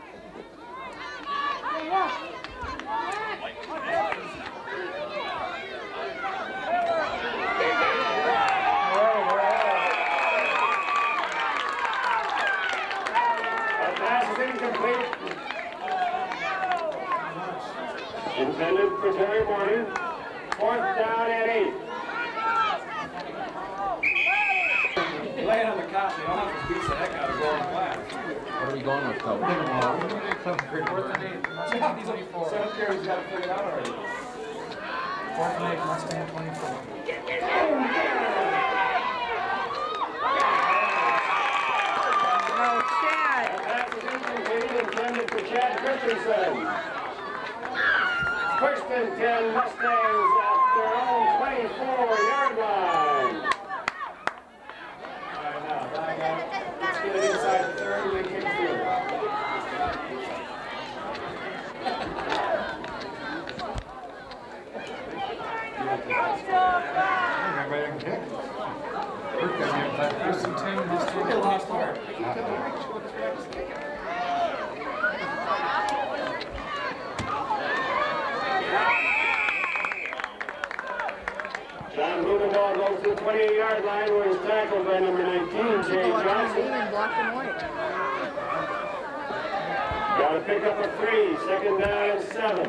[SPEAKER 2] That pass is incomplete. Intended for Terry Morning. Fourth down and eight.
[SPEAKER 4] Laying on the cot in the office beats the heck out of going flat.
[SPEAKER 5] What are we going with, Coach?
[SPEAKER 1] Fourth and eight, Mustang twenty-four.
[SPEAKER 4] Seventh grade, he's got to figure it out already.
[SPEAKER 1] Fourth and eight, Mustang twenty-four.
[SPEAKER 6] Oh, Chad.
[SPEAKER 2] That pass is incomplete, intended for Chad Christensen. First and ten, Mustangs at their own twenty-four yard line.
[SPEAKER 3] Let's get it inside the third and then kick through.
[SPEAKER 1] Everybody can kick. First and ten, Mustang twenty-four.
[SPEAKER 2] John Blumenthal goes to the twenty-eight yard line where he's tackled by number nineteen, Jay Johnson.
[SPEAKER 6] Even blocked him white.
[SPEAKER 2] Got to pick up a three, second down and seven.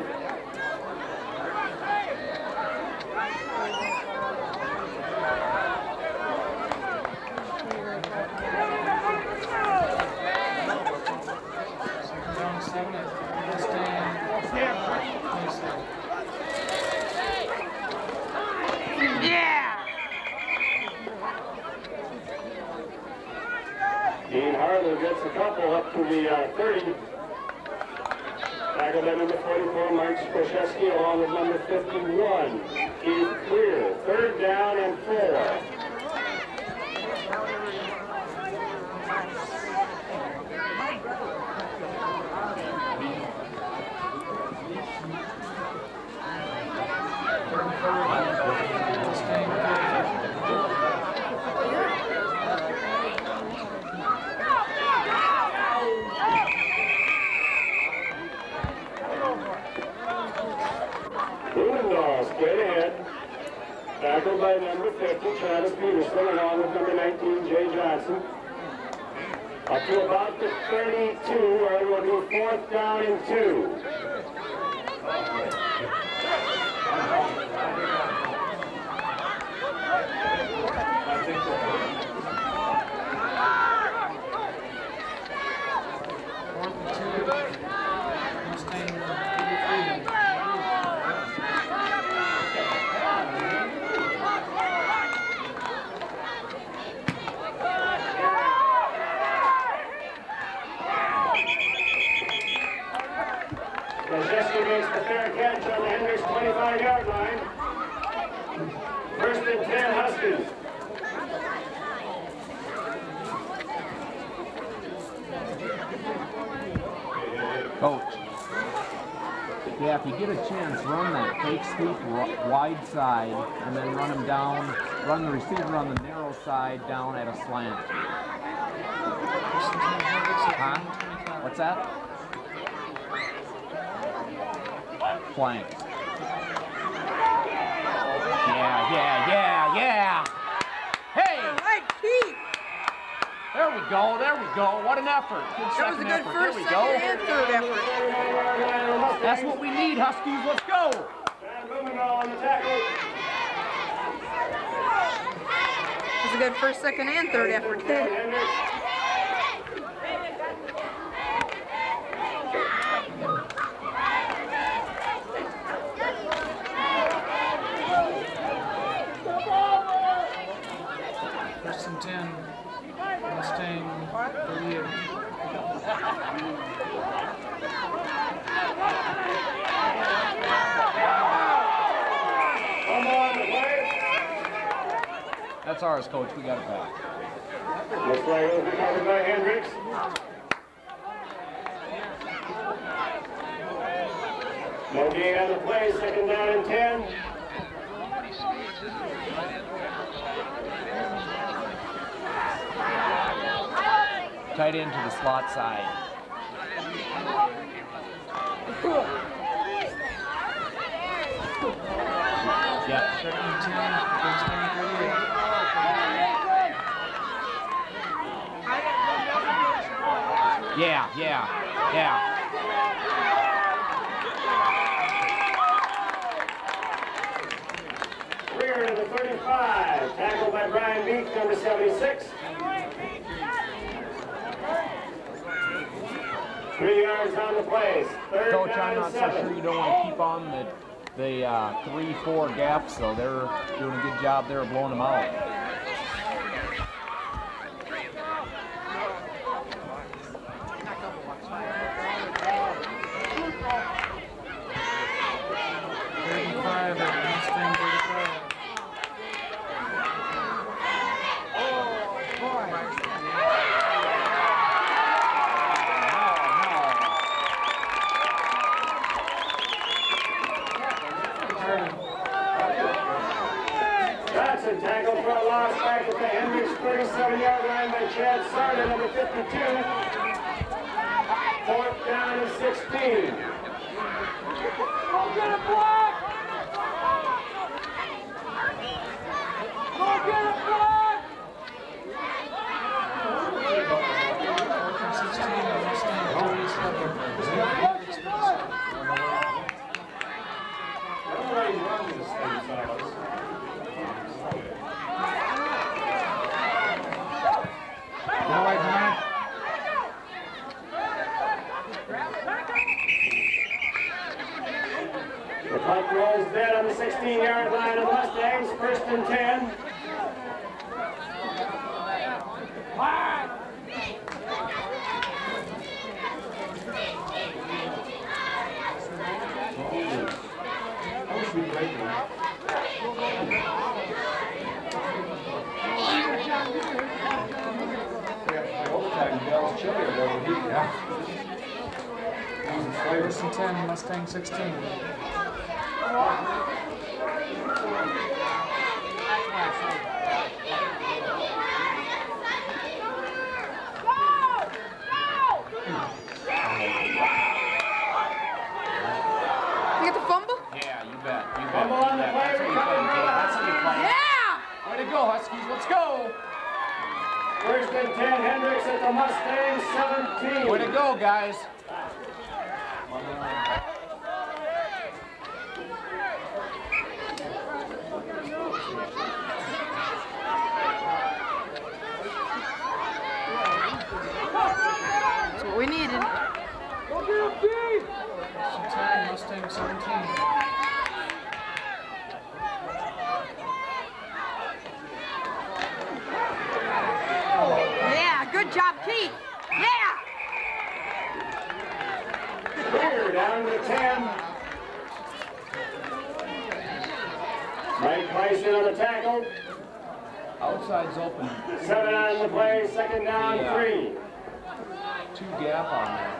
[SPEAKER 1] Second down, seven at Mustang twenty-seven.
[SPEAKER 6] Yeah!
[SPEAKER 2] Dean Harlow gets a couple up to the uh, thirty. Tackled by number forty-four, Mark Skoszewski, along with number fifty-one, Keith Clear. Third down and four. Blumenthal straight ahead. Tackled by number fifty, Travis Peterson, along with number nineteen, Jay Johnson. Up to about the thirty-two, where it will be fourth down and two.
[SPEAKER 1] Fourth and two, Mustang thirty-three.
[SPEAKER 2] Kozeski makes the fair catch on the Hendricks twenty-five yard line. and ten Huskies.
[SPEAKER 5] Coach. Yeah, if you get a chance, run that fake sweep wide side and then run him down, run the receiver on the narrow side down at a slant. Huh? What's that? Flank. Yeah, yeah, yeah, yeah. Hey!
[SPEAKER 6] Right, Keith.
[SPEAKER 5] There we go, there we go. What an effort. Good
[SPEAKER 6] That was a
[SPEAKER 5] second
[SPEAKER 6] good
[SPEAKER 5] effort.
[SPEAKER 6] first,
[SPEAKER 5] There we
[SPEAKER 6] second,
[SPEAKER 5] go.
[SPEAKER 6] and third effort.
[SPEAKER 5] That's what we need, Huskies. Let's go.
[SPEAKER 2] Van Blumendahl on the tackle.
[SPEAKER 6] That was a good first, second, and third effort.
[SPEAKER 2] Hendricks.
[SPEAKER 1] First and ten. Mustang thirty-eight.
[SPEAKER 2] Come on, the play.
[SPEAKER 5] That's ours, Coach. We got it back.
[SPEAKER 2] Looks like it was recovered by Hendricks. No gain on the play, second down and ten.
[SPEAKER 5] Tight end to the slot side. Yep.
[SPEAKER 1] Second and ten. Mustang thirty-eight.
[SPEAKER 5] Yeah, yeah, yeah.
[SPEAKER 2] Rear to the thirty-five. Tackled by Brian Beek, number seventy-six. Three yards on the place. Third
[SPEAKER 5] Coach,
[SPEAKER 2] down
[SPEAKER 5] I'm
[SPEAKER 2] and
[SPEAKER 5] not so
[SPEAKER 2] seven.
[SPEAKER 5] sure you don't want to keep on the the uh, three, four gaps, so they're doing a good job there of blowing them out.
[SPEAKER 1] thirty-five at Mustang thirty-five.
[SPEAKER 2] Johnson tackled for a loss back at the Hendricks thirty-seven yard line by Chad Sarda, number fifty-two. Fourth down and sixteen.
[SPEAKER 7] Go get it, Black! Go get it, Black!
[SPEAKER 1] Fourth and sixteen at Mustang thirty-seven.
[SPEAKER 2] Everybody's running this thing, fellas.
[SPEAKER 1] Get away from that.
[SPEAKER 2] The puck rolls dead on the sixteen yard line of Mustangs, first and ten.
[SPEAKER 1] First and ten, Mustang sixteen.
[SPEAKER 6] You get the fumble?
[SPEAKER 5] Yeah, you bet. You bet.
[SPEAKER 2] Fumble on the
[SPEAKER 5] You bet.
[SPEAKER 2] play,
[SPEAKER 5] That's how you
[SPEAKER 2] recovered
[SPEAKER 5] play,
[SPEAKER 2] by
[SPEAKER 5] That's how you play.
[SPEAKER 6] Yeah!
[SPEAKER 5] Way to go, Huskies. Let's go.
[SPEAKER 2] First and ten, Hendricks at the Mustang seventeen.
[SPEAKER 5] Way to go, guys.
[SPEAKER 6] That's what we needed.
[SPEAKER 7] Go get it, Keith!
[SPEAKER 1] First and ten, Mustang seventeen.
[SPEAKER 6] Yeah, good job, Keith. Yeah!
[SPEAKER 2] Clear down to ten. Mike Placed in on the tackle.
[SPEAKER 5] Outside's open.
[SPEAKER 2] Seven on the play, second down,
[SPEAKER 5] Yeah.
[SPEAKER 2] three.
[SPEAKER 5] Two gap on that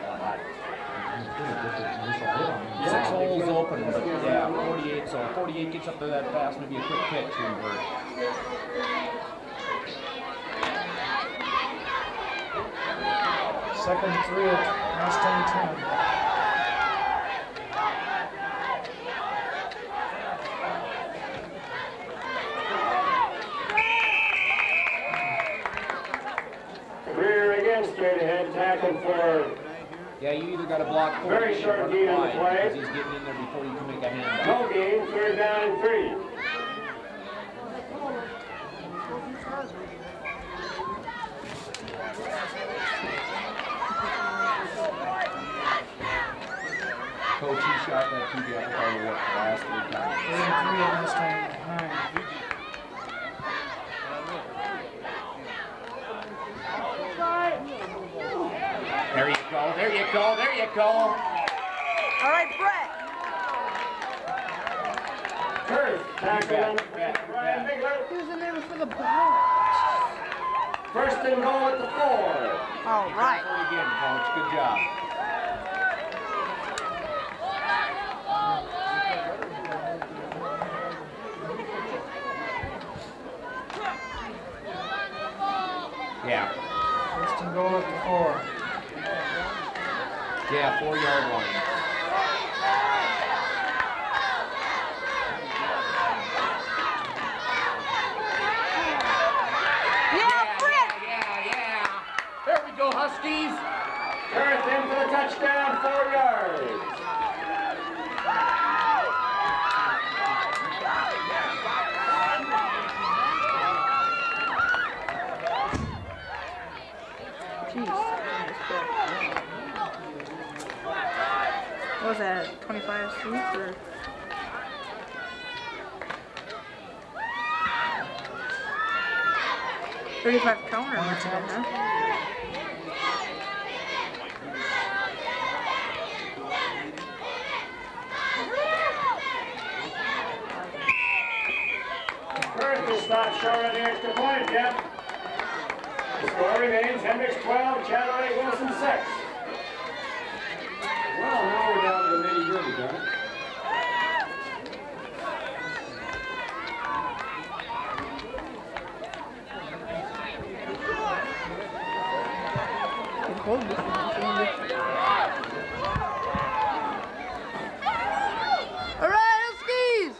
[SPEAKER 5] one. Six holes open, but yeah, forty-eight. So forty-eight gets up there that fast, maybe a quick catch to invert.
[SPEAKER 1] Second and three at Mustang ten.
[SPEAKER 2] Rear again, straight ahead, tackle for
[SPEAKER 5] Yeah, you either got to block
[SPEAKER 2] Very
[SPEAKER 5] forty-eight
[SPEAKER 2] short
[SPEAKER 5] or run
[SPEAKER 2] gain
[SPEAKER 5] it
[SPEAKER 2] on the
[SPEAKER 5] wide
[SPEAKER 2] play.
[SPEAKER 5] because he's getting in there before you can make a handoff.
[SPEAKER 2] no gain, third down and three.
[SPEAKER 5] Coach, he shot that two gap if I were what, the last three times.
[SPEAKER 1] Three and three at Mustang nine.
[SPEAKER 5] There you go, there you go, there you go.
[SPEAKER 6] All right, Brett.
[SPEAKER 2] First, tackle
[SPEAKER 5] bet,
[SPEAKER 2] on
[SPEAKER 5] you bet, you
[SPEAKER 2] Brian
[SPEAKER 5] bet.
[SPEAKER 2] Bigler.
[SPEAKER 6] He was in there for the ball.
[SPEAKER 2] First and goal at the four.
[SPEAKER 6] All right.
[SPEAKER 5] Very good, Coach, good job. Yeah,
[SPEAKER 1] First and goal at the four.
[SPEAKER 5] yeah, four yard line.
[SPEAKER 6] Yeah, Brett.
[SPEAKER 5] Yeah, yeah. There we go, Huskies.
[SPEAKER 2] Earth in for the touchdown, four yards.
[SPEAKER 6] Jeez. What was that? twenty-five sweep or? thirty-five counter, must have been, huh?
[SPEAKER 2] Earth will stop short of the extra point, Jeff. The score remains Hendricks twelve, Chataway Wilson six.
[SPEAKER 4] Well, now we're down to the nitty gritty, darn it.
[SPEAKER 6] Hold this one. All right, Huskies.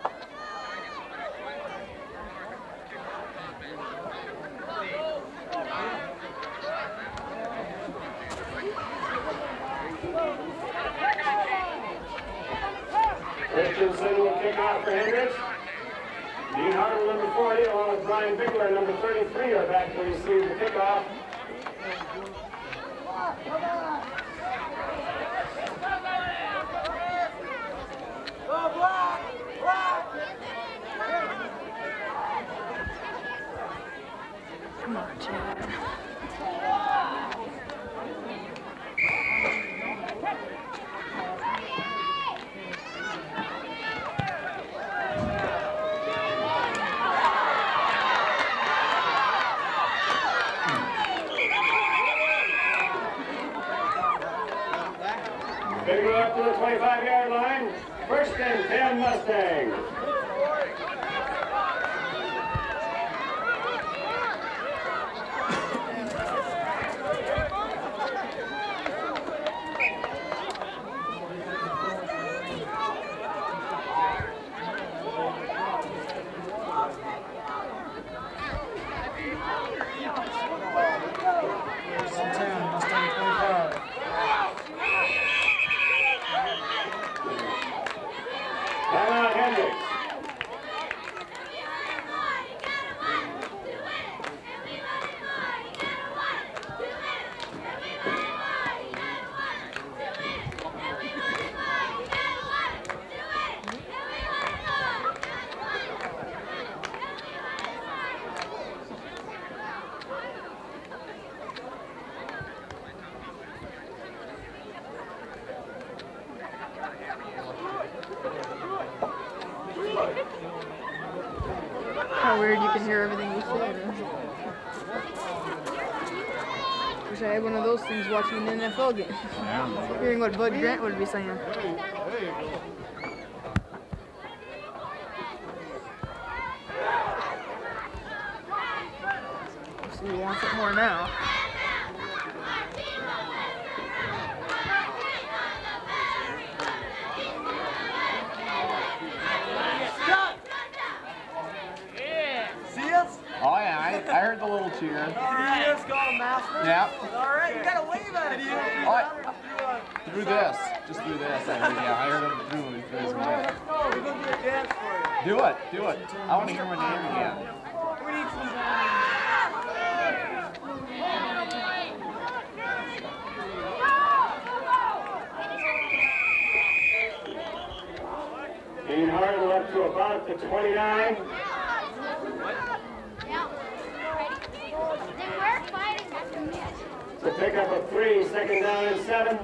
[SPEAKER 2] Christensen will kick off for Hendricks. Dean Hartle, number forty, along with Brian Bickler, number thirty-three, are back to receive the kickoff.
[SPEAKER 6] Come on, Chad.
[SPEAKER 2] Bickler up to the twenty-five yard line. First and ten Mustangs.
[SPEAKER 1] First and ten, Mustang twenty-five.
[SPEAKER 2] Timeout Hendricks.
[SPEAKER 6] of weird. You can hear everything you say. Wish I had one of those things watching an N F L game.
[SPEAKER 5] Yeah.
[SPEAKER 6] Hearing what Bud Grant would be saying. See, he wants it more now.
[SPEAKER 5] Oh yeah, I, I heard the little cheer.
[SPEAKER 7] Alright. You just call him master?
[SPEAKER 5] Yeah.
[SPEAKER 7] Alright, you gotta wave at it.
[SPEAKER 5] Oh, I, through this. Just through this. I heard, yeah, I heard him through, through his mic.
[SPEAKER 7] We're gonna do a dance for you.
[SPEAKER 5] Do it, do it. I want to hear my name again.
[SPEAKER 7] We need some
[SPEAKER 2] Dean Harden up to about the twenty-nine. To pick up a three, second down and seven.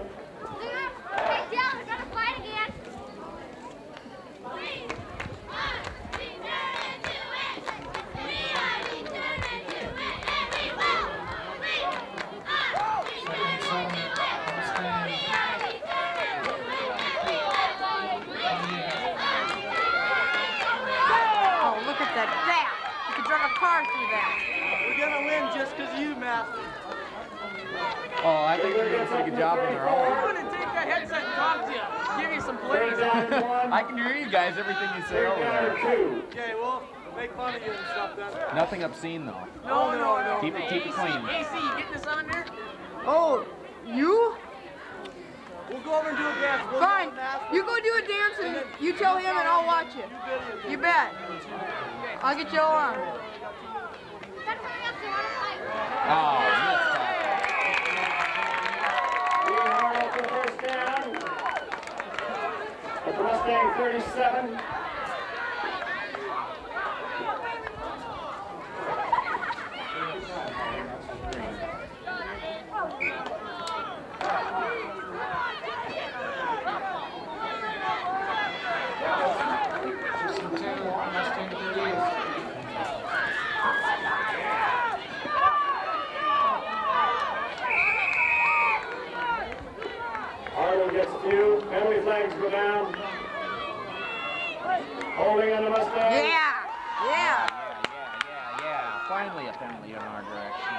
[SPEAKER 6] Oh, look at that gap. You could drive a car through that.
[SPEAKER 7] We're gonna win just because of you, master.
[SPEAKER 5] Oh, I think they're doing a pretty good job on their
[SPEAKER 7] I'm
[SPEAKER 5] own.
[SPEAKER 7] gonna take that headset and talk to you. Give you some plays.
[SPEAKER 5] I can hear you guys, everything you say over there.
[SPEAKER 7] Okay, well, make fun of you and stuff then.
[SPEAKER 5] Nothing obscene though.
[SPEAKER 7] No, no, no.
[SPEAKER 5] Keep it, keep it clean.
[SPEAKER 7] A C, you get this on there?
[SPEAKER 6] Oh, you?
[SPEAKER 7] We'll go over and do a dance. We'll
[SPEAKER 6] Fine.
[SPEAKER 7] do a master.
[SPEAKER 6] You go do a dance and you tell him and I'll watch it. You bet. I'll get you all on.
[SPEAKER 5] Oh, missed that.
[SPEAKER 2] Dean Harden for first down. At the Mustang thirty-seven.
[SPEAKER 1] Mustang thirty-eight.
[SPEAKER 2] Harden gets two. Penalty flags go down. Holding on the Mustang.
[SPEAKER 6] Yeah. Yeah.
[SPEAKER 5] Yeah, yeah, yeah, yeah. Finally a penalty in our direction.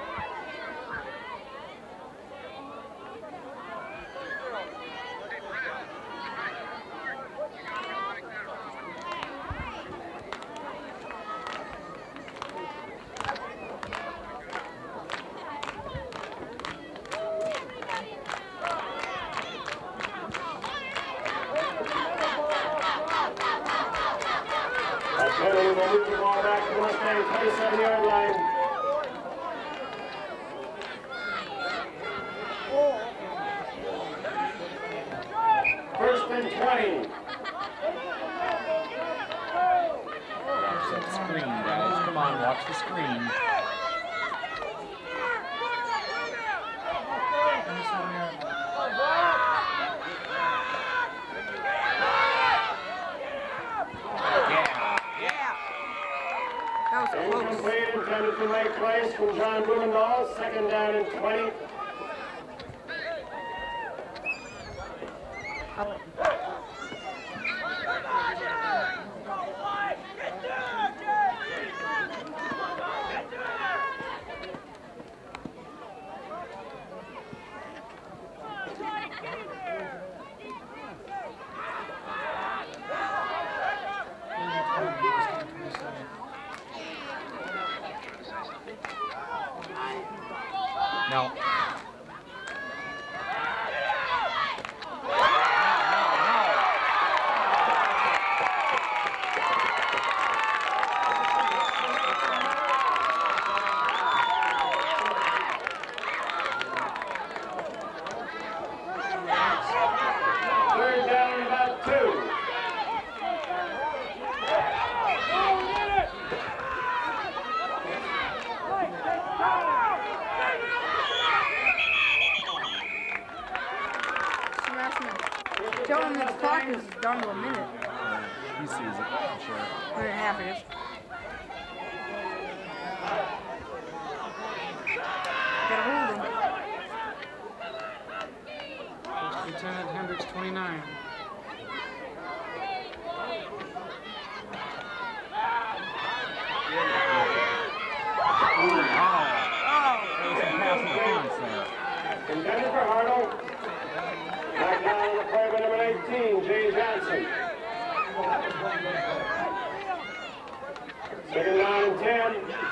[SPEAKER 2] A penalty will move the ball back to the Mustang twenty-seven yard line. First and twenty.
[SPEAKER 5] Watch that screen, guys. Come on, watch the screen. Yeah.
[SPEAKER 6] Yeah. That was close.
[SPEAKER 2] Incomplete, intended to make place from John Blumendahl. Second down and twenty.
[SPEAKER 5] No.
[SPEAKER 2] Third down and about two.
[SPEAKER 6] Tell him that the clock is down to a minute.
[SPEAKER 5] He sees it, for sure.
[SPEAKER 6] Minute and a half, I guess.
[SPEAKER 1] Lieutenant Hendricks, twenty-nine.
[SPEAKER 2] Contender for Hartle. Back down on the play by number nineteen, Jay Johnson. Second down and ten.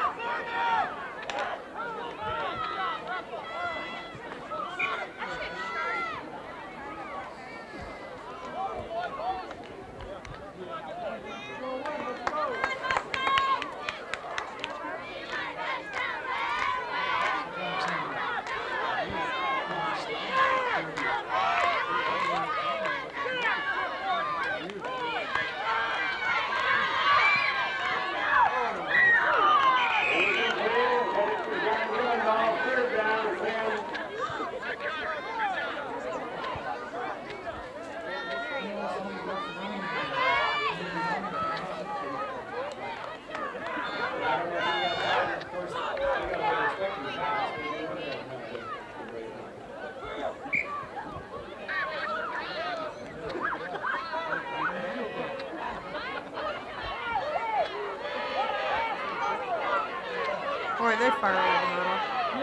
[SPEAKER 6] Boy, they fire over the middle.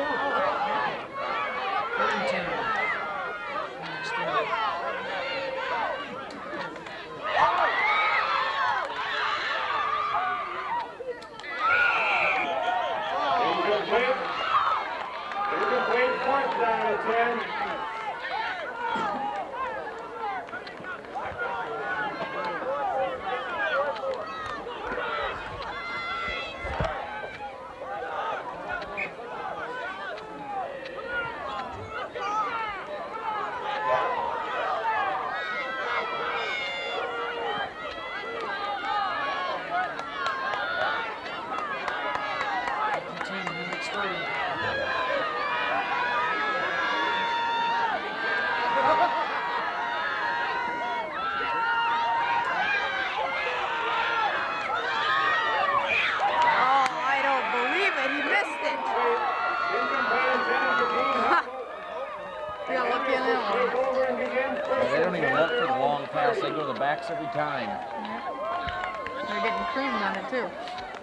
[SPEAKER 1] Third and ten. Hendricks, thirty.
[SPEAKER 2] Incomplete. Incomplete, fourth down and ten.
[SPEAKER 1] ten, Hendricks, thirty.
[SPEAKER 6] Oh, I don't believe it. He missed it. We got lucky on that one.
[SPEAKER 5] They don't even look for the long pass. They go to the backs every time.
[SPEAKER 6] They're getting creamed on it, too.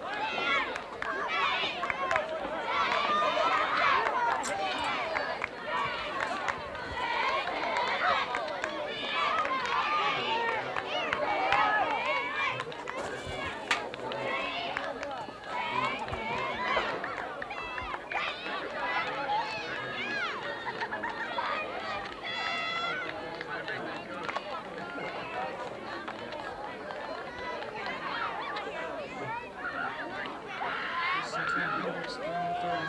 [SPEAKER 1] Hendricks, thirty.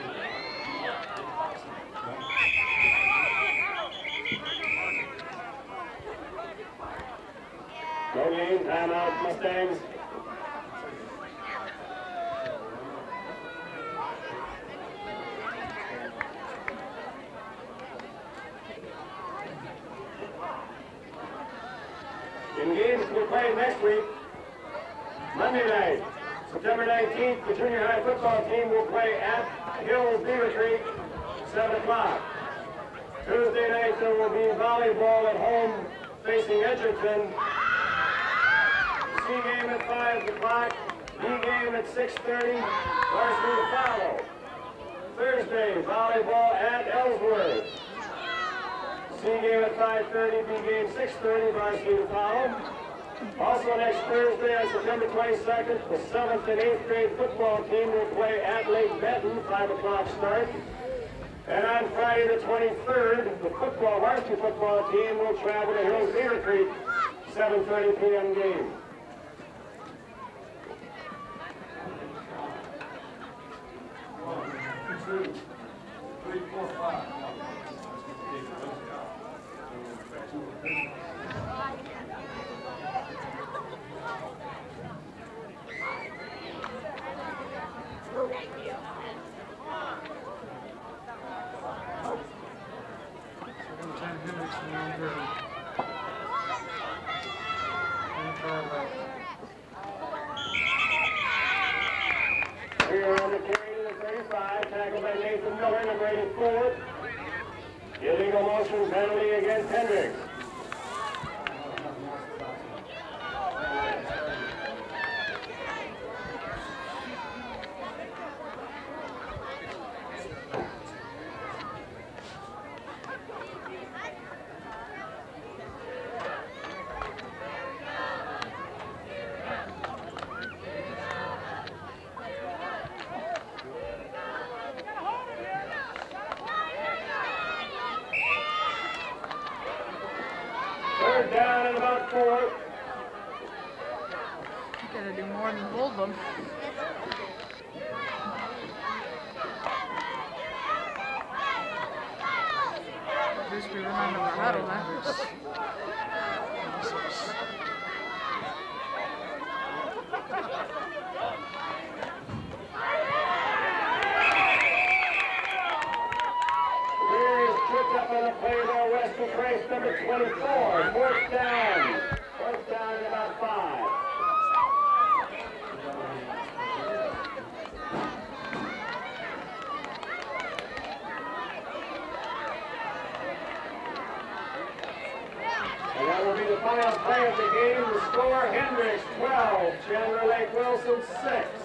[SPEAKER 2] No game, timeout, Mustangs. In games to be played next week, Monday night, September nineteenth, the junior high football team will play at Hills Beaver Creek, seven o'clock. Tuesday night, there will be volleyball at home facing Edgerton. C game at five o'clock, B game at six thirty, varsity to follow. Thursday, volleyball at Ellsworth. C game at five thirty, B game six thirty, varsity to follow. Also next Thursday on September twenty-second, the seventh and eighth grade football team will play at Lake Benton, five o'clock start. And on Friday the twenty-third, the football, varsity football team will travel to Hills Beaver Creek, seven thirty p m game.
[SPEAKER 4] Three, four, five.
[SPEAKER 1] ten, Hendricks, one thirty. twenty-five left.
[SPEAKER 2] Here on the carry to the thirty-five, tackled by Nathan Miller, number eighty-four. Illegal motion penalty against Hendricks. Third down and about four.
[SPEAKER 6] You gotta do more than hold them. At least we remember the huddle, huh?
[SPEAKER 2] Up on the play there, Weston Trace, number twenty-four. Fourth down. Fourth down and about five. And that will be the final play of the game. The score, Hendricks twelve, Chandler Lake Wilson six.